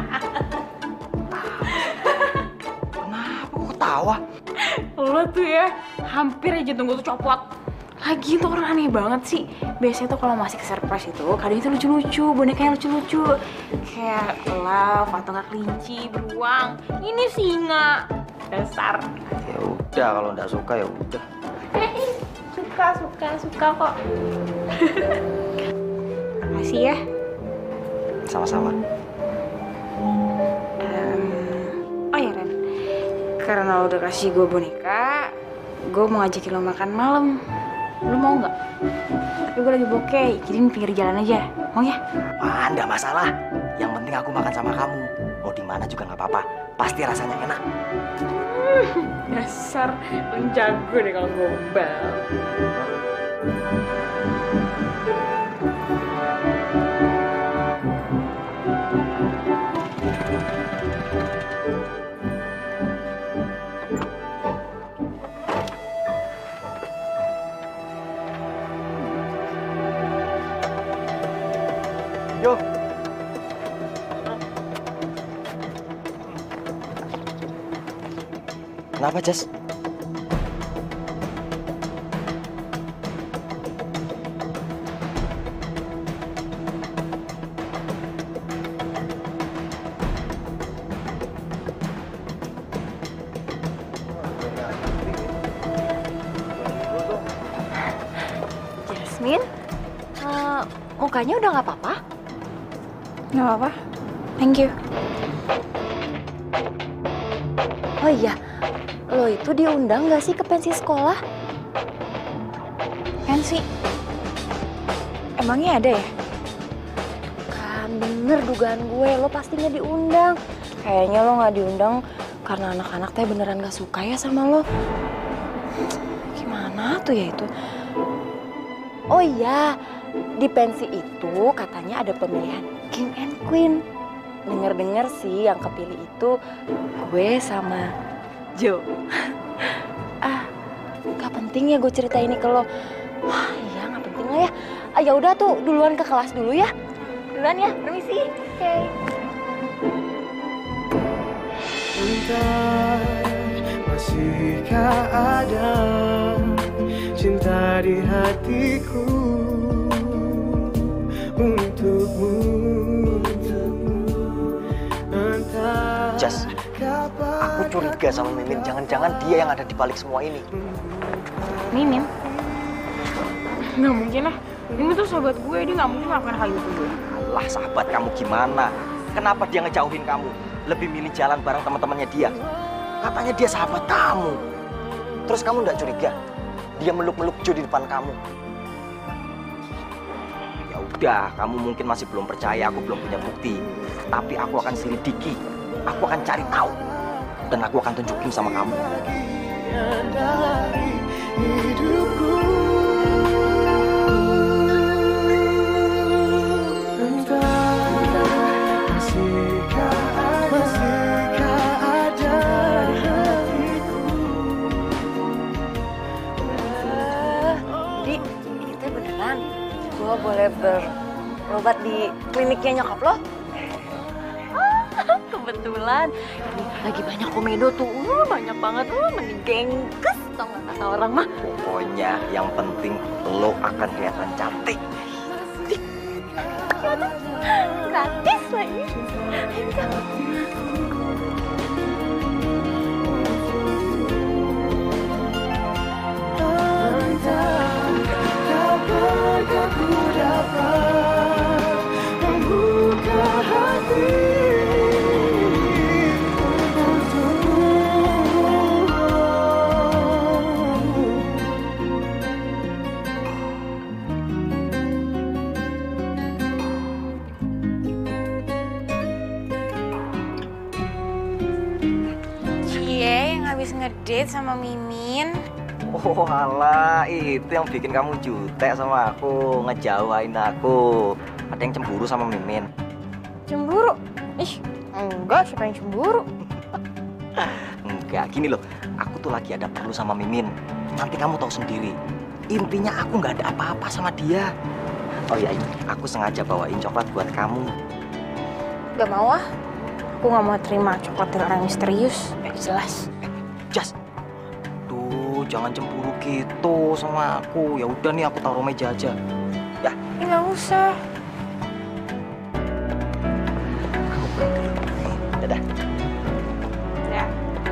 Tawa. Lo tuh ya, hampir aja tunggu tuh copot. Lagi tuh orang aneh banget sih. Biasanya tuh kalau masih ke surprise itu, kadang itu lucu-lucu, bonekanya lucu-lucu. Kayak love atau nggak kelinci, beruang. Ini singa. Dasar. Ya udah, kalau nggak suka ya udah. Suka, suka, suka kok. Makasih ya. Sama-sama. Oh ya Ren, karena lo udah kasih gue boneka, gue mau ngajakin lo makan malam. Lo mau nggak? Tapi gue lagi bokeh, jadi di pinggir jalan aja. Mau ya? Wah, nggak masalah. Yang penting aku makan sama kamu. Mau di mana juga nggak apa-apa. Pasti rasanya enak. Dasar, lo jago deh kalau gombal. Yo. Kenapa, Jas? Jasmine, uh, mukanya udah nggak apa-apa? Nggak apa-apa, thank you. Oh iya, lo itu diundang nggak sih ke pensi sekolah? Pensi? Emangnya ada ya? Kan bener dugaan gue, lo pastinya diundang. Kayaknya lo nggak diundang karena anak-anak teh beneran gak suka ya sama lo. Gimana tuh ya itu? Oh iya, di pensi itu katanya ada pemilihan King and Queen. Dengar-dengar sih yang kepilih itu gue sama Joe. Ah, gak penting ya gue cerita ini ke lo. Wah, iya gak penting lah ya. Ah, ya udah tuh duluan ke kelas dulu ya. Duluan ya, permisi. Oke. Okay. Entah masihkah ada cinta di hatiku untukmu. Jas, aku curiga sama Mimin. Jangan-jangan dia yang ada di balik semua ini. Mimin? Nggak mungkin lah. Mimin tuh sahabat gue, dia nggak mungkin melakukan hal itu gue. Alah, sahabat kamu gimana? Kenapa dia ngejauhin kamu? Lebih milih jalan bareng teman-temannya dia. Katanya dia sahabat kamu. Terus kamu nggak curiga? Dia meluk-meluk Jo di depan kamu. Ya udah, kamu mungkin masih belum percaya, aku belum punya bukti. Tapi aku akan selidiki. Aku akan cari tahu. Dan aku akan tunjukin sama kamu. Hidupku entah masihkah masihkah ada hatiku. Di, ini teh beneran gue boleh berobat di kliniknya nyokap lo? Kebetulan ini lagi banyak komedo tuh, uh, banyak banget, uh, mending gengkes tau gak kata orang mah. Pokoknya yang penting lo akan kelihatan cantik. Gratis lagi. Kapankah ku dapat membuka hati habis ngedate sama Mimin. Oh alah, itu yang bikin kamu jutek sama aku, ngejauhin aku. Ada yang cemburu sama Mimin? Cemburu? Ih, enggak, siapa yang cemburu? Enggak, gini loh, aku tuh lagi ada perlu sama Mimin. Nanti kamu tahu sendiri. Intinya aku nggak ada apa-apa sama dia. Oh iya, aku sengaja bawain coklat buat kamu. Gak mau ah, aku nggak mau terima coklat dari orang misterius. Jelas. Jas, tuh jangan cemburu gitu sama aku. Ya udah nih, aku taruh meja aja. Ya. Eh, nggak usah. Aku pulang dulu. Dadah. Ya.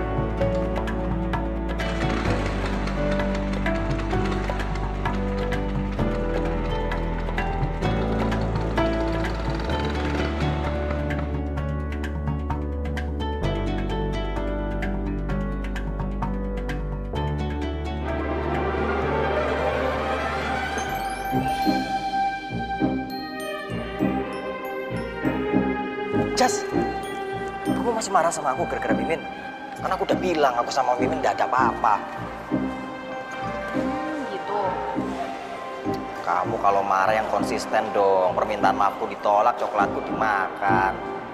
Jas, kamu masih marah sama aku gara-gara Mimin? Kan aku udah bilang aku sama Mimin gak ada apa-apa. Hmm, gitu. Kamu kalau marah yang konsisten dong. Permintaan maafku ditolak, coklatku dimakan.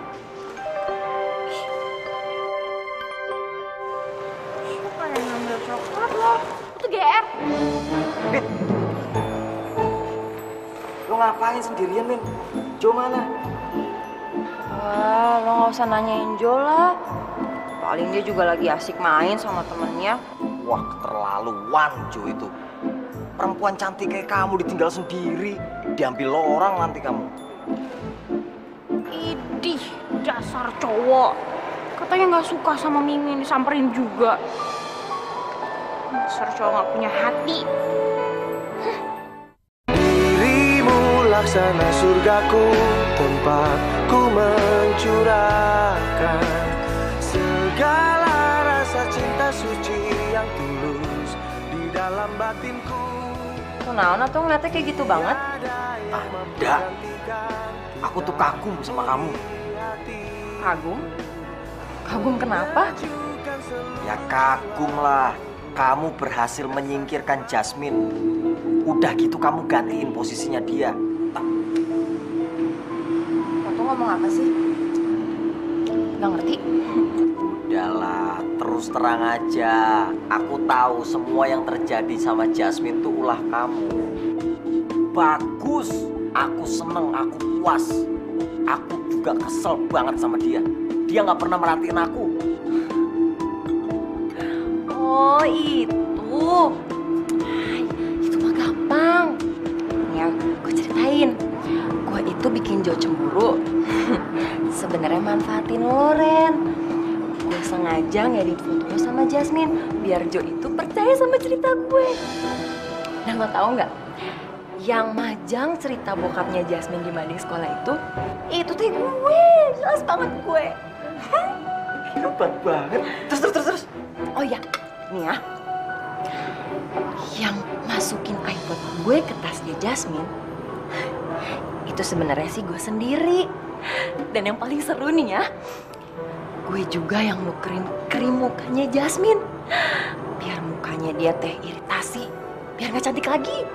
Siapa yang ngambil coklat loh? Itu G R. Min, lo ngapain sendirian, Min? Jo mana? Wah, lo nggak usah nanyain Jo lah. Paling dia juga lagi asik main sama temennya. Wah, keterlaluan Jo itu. Perempuan cantik kayak kamu ditinggal sendiri, diambil orang nanti kamu. Idih, dasar cowok. Katanya nggak suka sama Mimin, disamperin juga. Dasar cowok nggak punya hati. Dirimu laksana surgaku, tempat ku mencurahkan segala rasa cinta suci yang tulus di dalam batinku. Kenalan atau ngeliatnya kayak gitu banget? Ada. Aku tuh kagum sama kamu. Kagum? Kagum kenapa? Ya kagum lah. Kamu berhasil menyingkirkan Jasmine. Udah gitu kamu gantiin posisinya dia. Lo tuh ngomong apa sih? Gak ngerti? Udahlah, terus terang aja. Aku tahu semua yang terjadi sama Jasmine tuh ulah kamu. Bagus. Aku seneng, aku puas. Aku juga kesel banget sama dia. Dia nggak pernah merhatiin aku. Oh itu. Ay, itu mah gampang. Ya, gue ceritain. Gue itu bikin Jo cemburu. Sebenarnya manfaatin Loren. Gue sengaja ngedit foto sama Jasmine biar Jo itu percaya sama cerita gue. Nah, lo tau nggak? Yang majang cerita bokapnya Jasmine di mading sekolah itu, itu tuh gue, jelas banget gue. Hebat banget. Terus, terus, terus, terus. Oh ya, nih ya. Yang masukin iPod gue ke tasnya Jasmine, itu sebenarnya sih gue sendiri. Dan yang paling seru nih ya, gue juga yang nukerin krim mukanya Jasmine. Biar mukanya dia teh iritasi, biar gak cantik lagi.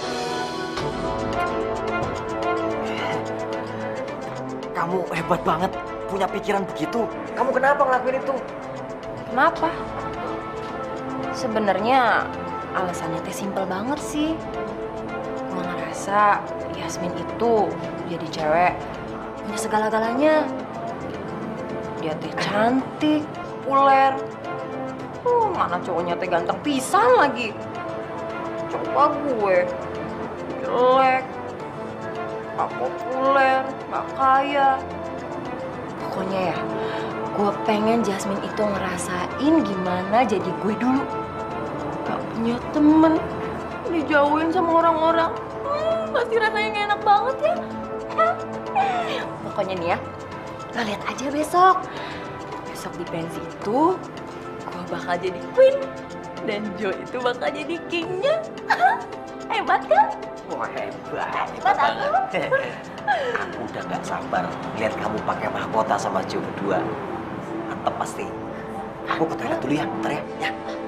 Kamu hebat banget, punya pikiran begitu. Kamu kenapa ngelakuin itu? Kenapa? Sebenarnya alasannya teh simpel banget sih. Gue ngerasa Yasmin itu jadi cewek punya segala-galanya. Dia teh cantik, populer. Uh, mana cowoknya teh ganteng pisan lagi. Coba gue jelek, gak populer, gak kaya. Pokoknya ya, gue pengen Jasmine itu ngerasain gimana jadi gue dulu. Gak punya temen, dijauhin sama orang-orang. Hmm, pasti rasanya gak enak banget ya. Pokoknya nih ya, lo lihat aja besok. Besok di pensi itu, gue bakal jadi queen. Dan Jo itu bakal jadi kingnya. Hebat kan? Wah hebat, hebat banget. Aku udah gak sabar lihat kamu pakai mahkota sama Jo berdua. Mantep pasti. Aku ke toilet dulu ya, bentar ya. Ya.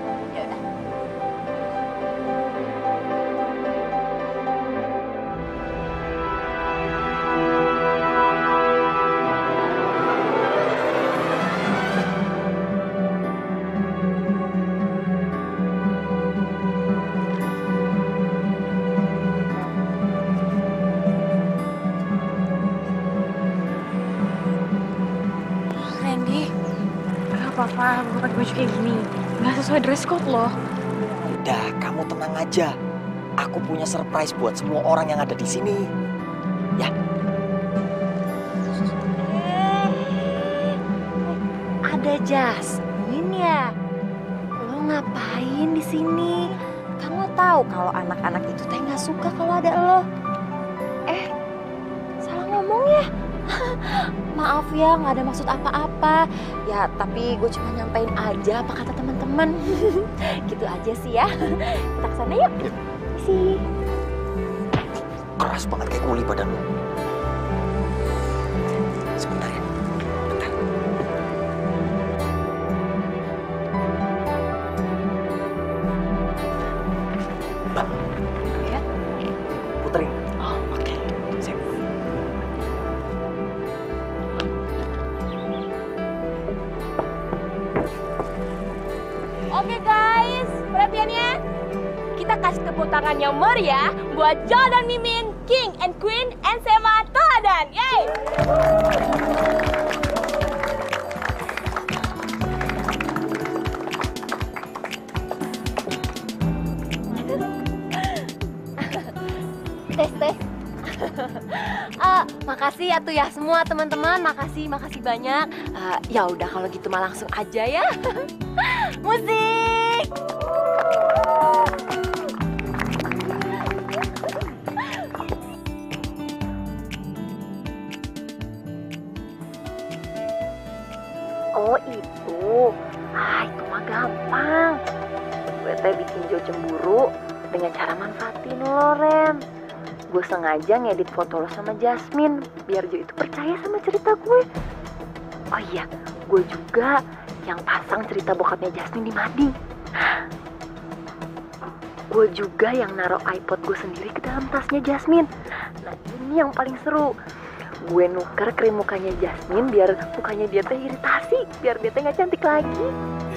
Apa-apa, gue pakai baju kayak gini. Nggak sesuai dress code loh. Udah, kamu tenang aja. Aku punya surprise buat semua orang yang ada di sini. Ya. Ada Jasmine ya? Lo ngapain di sini? Kan lo tahu kalau anak-anak itu teh nggak suka kalau ada lo. Eh, salah ngomong ya? Maaf ya, nggak ada maksud apa-apa. Ya, tapi gue cuma nyampein aja apa kata teman-teman. Gitu aja sih ya. Kita kesana yuk. Sih. Keras banget kayak kuli badanmu. Sebentar ya. Bentar. Mbak. Ya. Puterin. Oh, oke. Okay. Sip. Oke guys, perhatiannya. Kita kasih tepuk tangan yang meriah buat Jo dan Mimin, King and Queen S M A Teladan. Yeay! Tes, tes. uh, makasih ya tuh ya semua teman-teman, makasih, makasih banyak. Uh, ya udah kalau gitu mah langsung aja ya. Musik. Oh itu, ah itu mah gampang. Gue teh bikin Jo cemburu dengan cara manfaatin lo, Ren. Gue sengaja ngedit foto lo sama Jasmine biar Jo itu percaya sama cerita gue. Oh iya, gue juga yang pasang cerita bokapnya Jasmine di mading. Gue juga yang naruh iPod gue sendiri ke dalam tasnya Jasmine. Nah ini yang paling seru. Gue nuker krim mukanya Jasmine biar mukanya dia teh iritasi, biar dia teh nggak cantik lagi.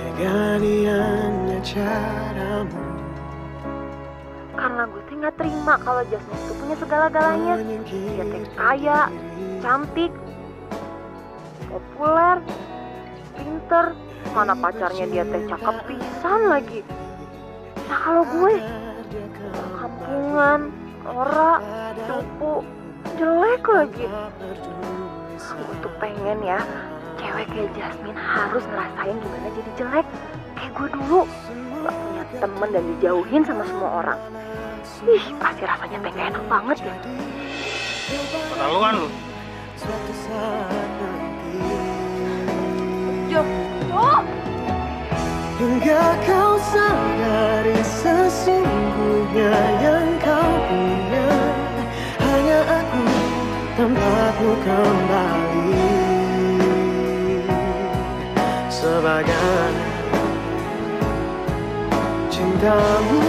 Karena gue teh nggak terima kalau Jasmine itu punya segala-galanya. Dia teh kaya, cantik, populer, pinter. Mana pacarnya dia teh cakep pisan lagi. Nah kalau gue kampungan, ora, cupu, jelek lagi. Gue tuh pengen ya cewek kayak Jasmine harus ngerasain gimana jadi jelek. Kayak gue dulu gak punya temen dan dijauhin sama semua orang. Ih pasti rasanya pengen enak banget ya. Keterlaluan lu. Jo, Jo. Hingga kau sadari sesungguhnya yang kau punya hanya aku, tempatmu kembali sebagai cintamu.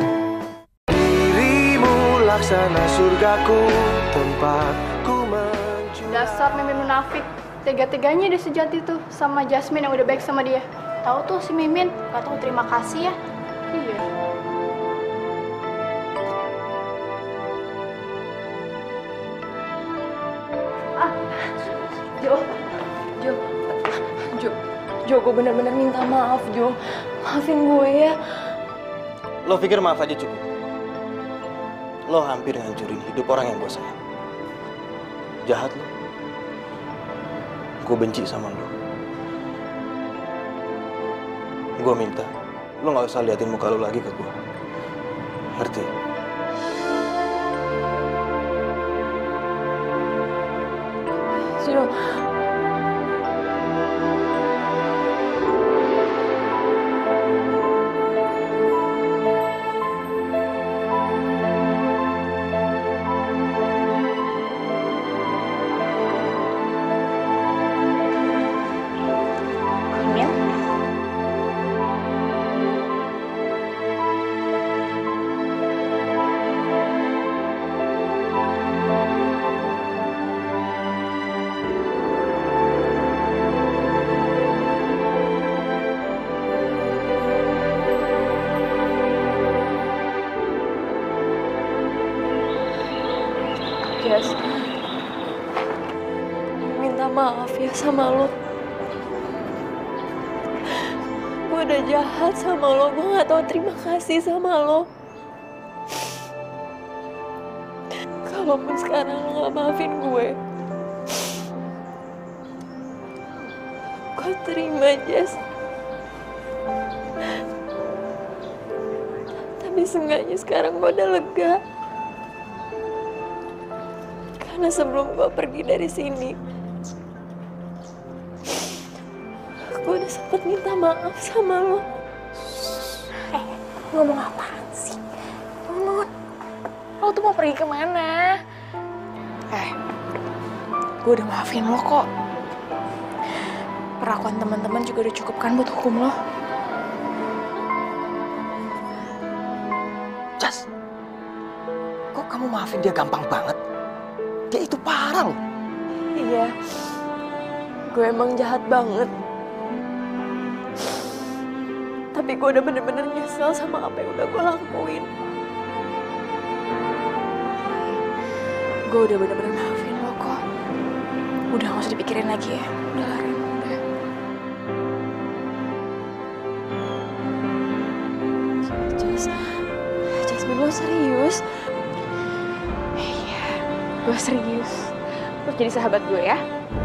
Dirimu laksana surgaku, tempatku mencuri. Dasar Mimin munafik. Tega-teganya dia sejati tuh sama Jasmine yang udah baik sama dia. Tahu tuh si Mimin, gak tahu terima kasih ya. Iya. Ah, Jo, Jo, Jo, Jo, gue bener-bener minta maaf, Jo. Maafin gue ya. Lo pikir maaf aja cukup? Lo hampir ngancurin hidup orang yang gue sayang. Jahat lo. Gue benci sama lo. Gue minta, lo gak usah liatin muka lo lagi ke gue. Ngerti? Jo. Jas, minta maaf ya sama lo. Gue udah jahat sama lo, gue gak tau terima kasih sama lo. Kalaupun sekarang lo gak maafin gue, gue terima, Jas. Tapi seenggaknya sekarang gue udah lega. Karena sebelum gue pergi dari sini, gue udah sempet minta maaf sama lo. Eh, ngomong apaan sih? Ngomong, lo tuh mau pergi kemana? Eh, gue udah maafin lo kok. Perlakuan teman-teman juga udah cukup kan buat hukum lo. Jas, kok kamu maafin dia gampang banget? Dia itu parah loh. Iya, gue emang jahat banget. Tapi gue udah bener-bener nyesel sama apa yang udah gue lakuin. Gue udah bener-bener maafin lo kok. Udah gak usah dipikirin lagi ya. Udah lah, Ren. Udah. Jas, Jasmine, lo serius? Gue serius. Lo jadi sahabat gue ya.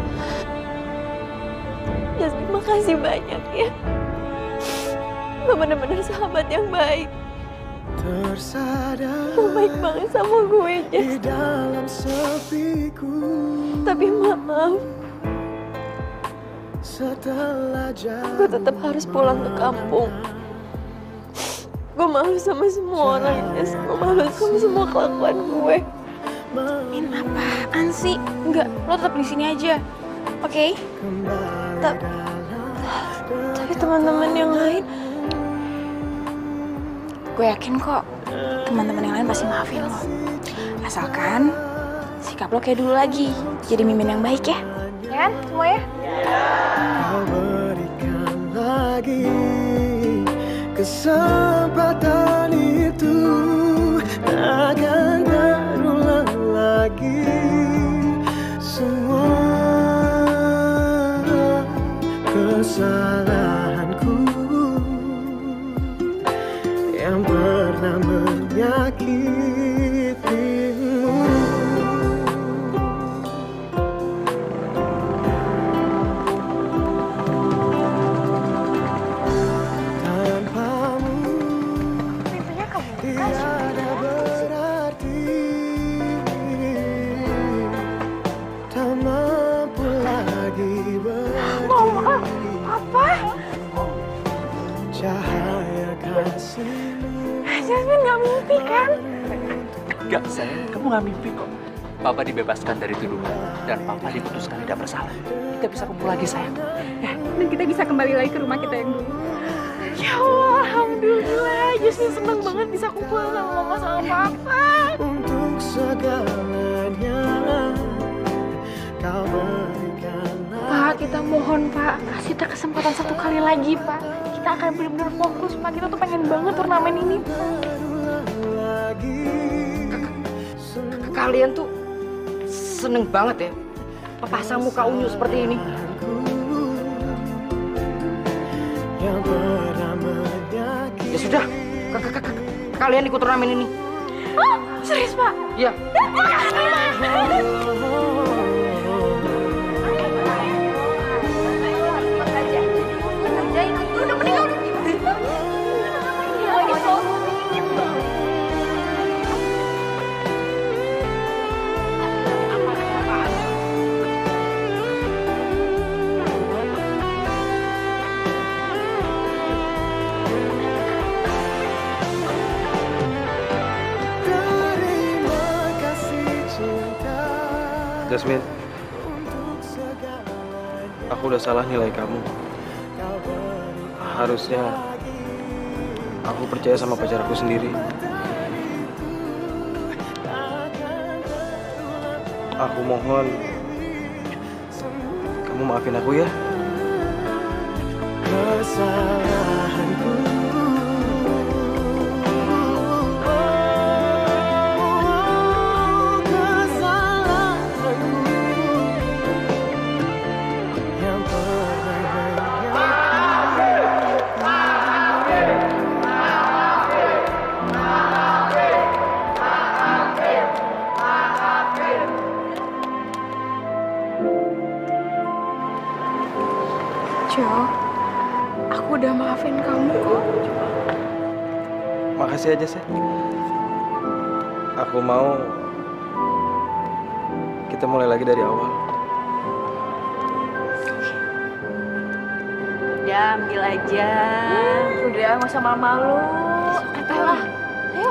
Jasmine, makasih banyak ya. Lo bener-bener sahabat yang baik. Lo baik banget sama gue, Jas. Tapi maaf, gue tetap harus pulang ke kampung. Gue malu sama semua orang, Ines. Gue malu sama semua kelakuan gue. Min, apaan sih? Enggak, lo tetap di sini aja. Oke? Okay? Ta tapi teman-teman yang lain, gue yakin kok teman-teman yang lain pasti maafin lo. Asalkan sikap lo kayak dulu lagi. Jadi Mimin yang baik ya. Ya kan semuanya? Kau berikan lagi kesempatan itu, akan terulang lagi semua kesalahanku yang pernah menyakitimu. Jasmine nggak mimpi kan? Enggak, sayang. Kamu nggak mimpi kok. Papa dibebaskan dari tuduhan dan Papa diputuskan tidak bersalah. Kita bisa kumpul lagi, sayang. Ya, dan kita bisa kembali lagi ke rumah kita yang dulu. Ya Allah, alhamdulillah. Jasmine seneng banget bisa kumpul sama mama sama papa. Untuk segalanya kau berikan. Pak, kita mohon Pak, kasih kita kesempatan satu kali lagi Pak. Kita akan benar-benar fokus Pak. Kita tuh pengen banget turnamen ini Pak. Kalian tuh seneng banget ya pasang muka unyu seperti ini. Ya sudah, kalian ikut turnamen ini. Oh, serius Pak? Iya. Jasmine, aku udah salah nilai kamu. Harusnya aku percaya sama pacar aku sendiri. Aku mohon kamu maafin aku ya. Kesalahanku Jo, aku udah maafin kamu kok. Makasih aja, Seh. Aku mau kita mulai lagi dari awal. Udah, ambil aja. Udah, nggak usah malu-malu. Ayolah, ayo.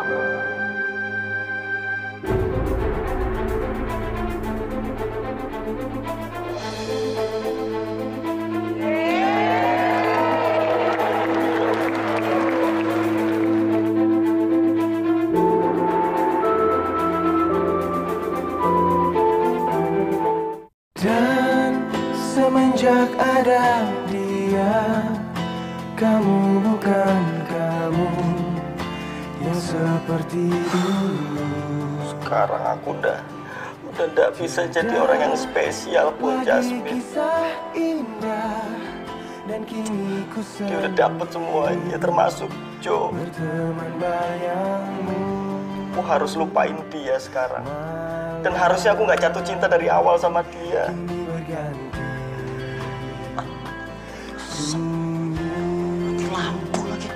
Dan semenjak ada dia, kamu bukan kamu yang seperti dulu. Sekarang aku udah udah gak bisa jadi orang yang spesial pun, Jasmine. Dia udah dapet semuanya, termasuk Joe. Aku harus lupain dia sekarang. Dan harusnya aku gak jatuh cinta dari awal sama dia. Mati lampu lagi.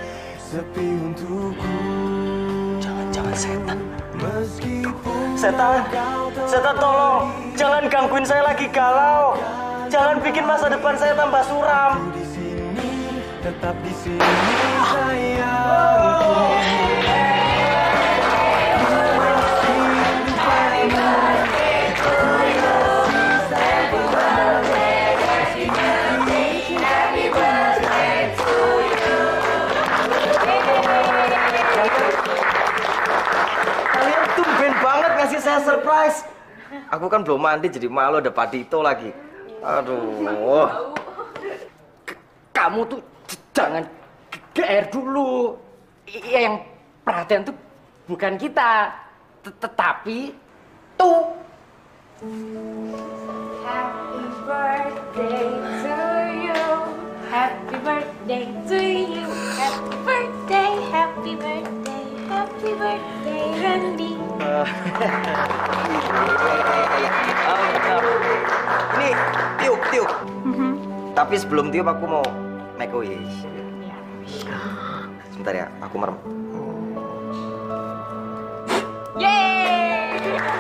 Jangan-jangan setan. Setan, setan tolong. Jangan gangguin saya lagi galau. Jangan bikin masa depan saya tambah suram. Tetap di sini sayangku. ngasih saya surprise. Aku kan belum mandi jadi malu ada Pak Dito lagi. Aduh. Kamu tuh jangan G R dulu. Iya, yang perhatian tuh bukan kita, tetapi tuh. Happy birthday to you. Happy birthday to you. Happy birthday, happy birthday, happy birthday, Randy. Ini tiup, tiup. Tapi sebelum tiup aku mau make a wish. Sebentar ya, aku merem. Yeay!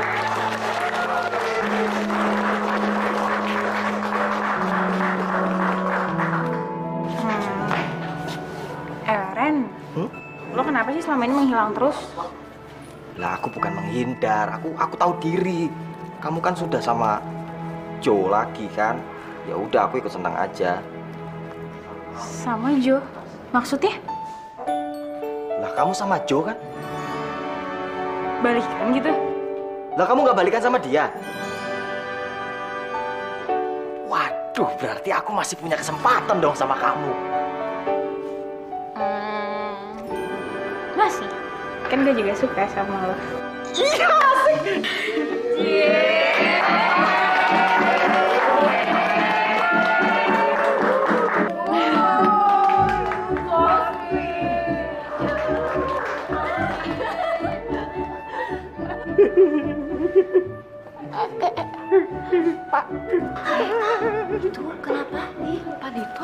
Eh, Ren. Hmm? Lo kenapa sih selama ini menghilang terus? Lah, aku bukan menghindar. Aku aku tahu diri. Kamu kan sudah sama Joe lagi kan? Ya udah, aku ikut senang aja. Sama Joe? Maksudnya? Lah, kamu sama Joe kan? Balikan gitu? Lah, kamu nggak balikan sama dia? Waduh, berarti aku masih punya kesempatan dong sama kamu. Hmm, masih. Kan gue juga suka sama lo. Iya, asik! Pak, itu kenapa? Ih, Pak Dito.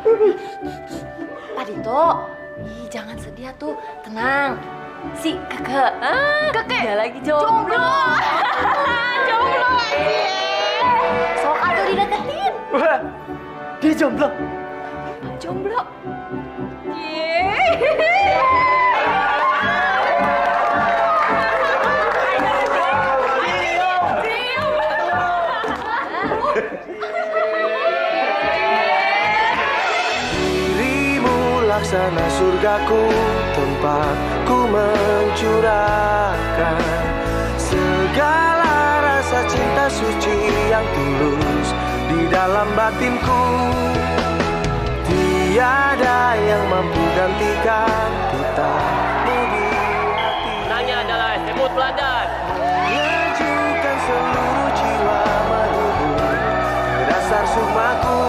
Pak Dito, ih jangan sedih tuh, tenang. Si Keke, ah, Keke, dia lagi jomblo. Jomblo, sok atuh dideketin. Wah, dia jomblo. Jomblo. Laksana surgaku, tempat ku mencurahkan segala rasa cinta suci yang tulus di dalam batinku. Tiada yang mampu gantikan kita di hati. Nanya adalah semut teladan. Mengajukan seluruh jiwa menurut dasar sukmaku.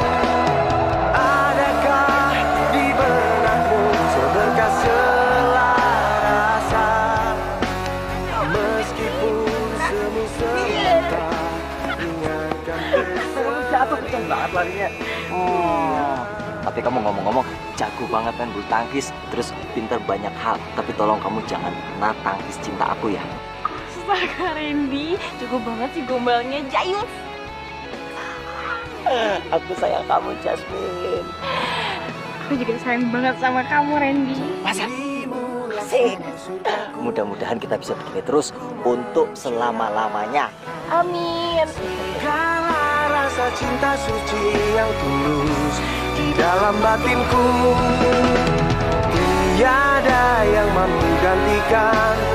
Banget larinya. Oh. Tapi kamu ngomong-ngomong jago banget kan bulu tangkis, terus pinter banyak hal. Tapi tolong kamu jangan pernah tangkis cinta aku ya. Astaga Randy, jago banget sih gombalnya, jayus. Aku sayang kamu, Jasmine. Aku juga sayang banget sama kamu, Randy. Masa? Asik. Mudah-mudahan kita bisa begini terus untuk selama-lamanya. Amin. Segala rasa cinta suci yang tulus di dalam batinku, tiada yang mampu gantikan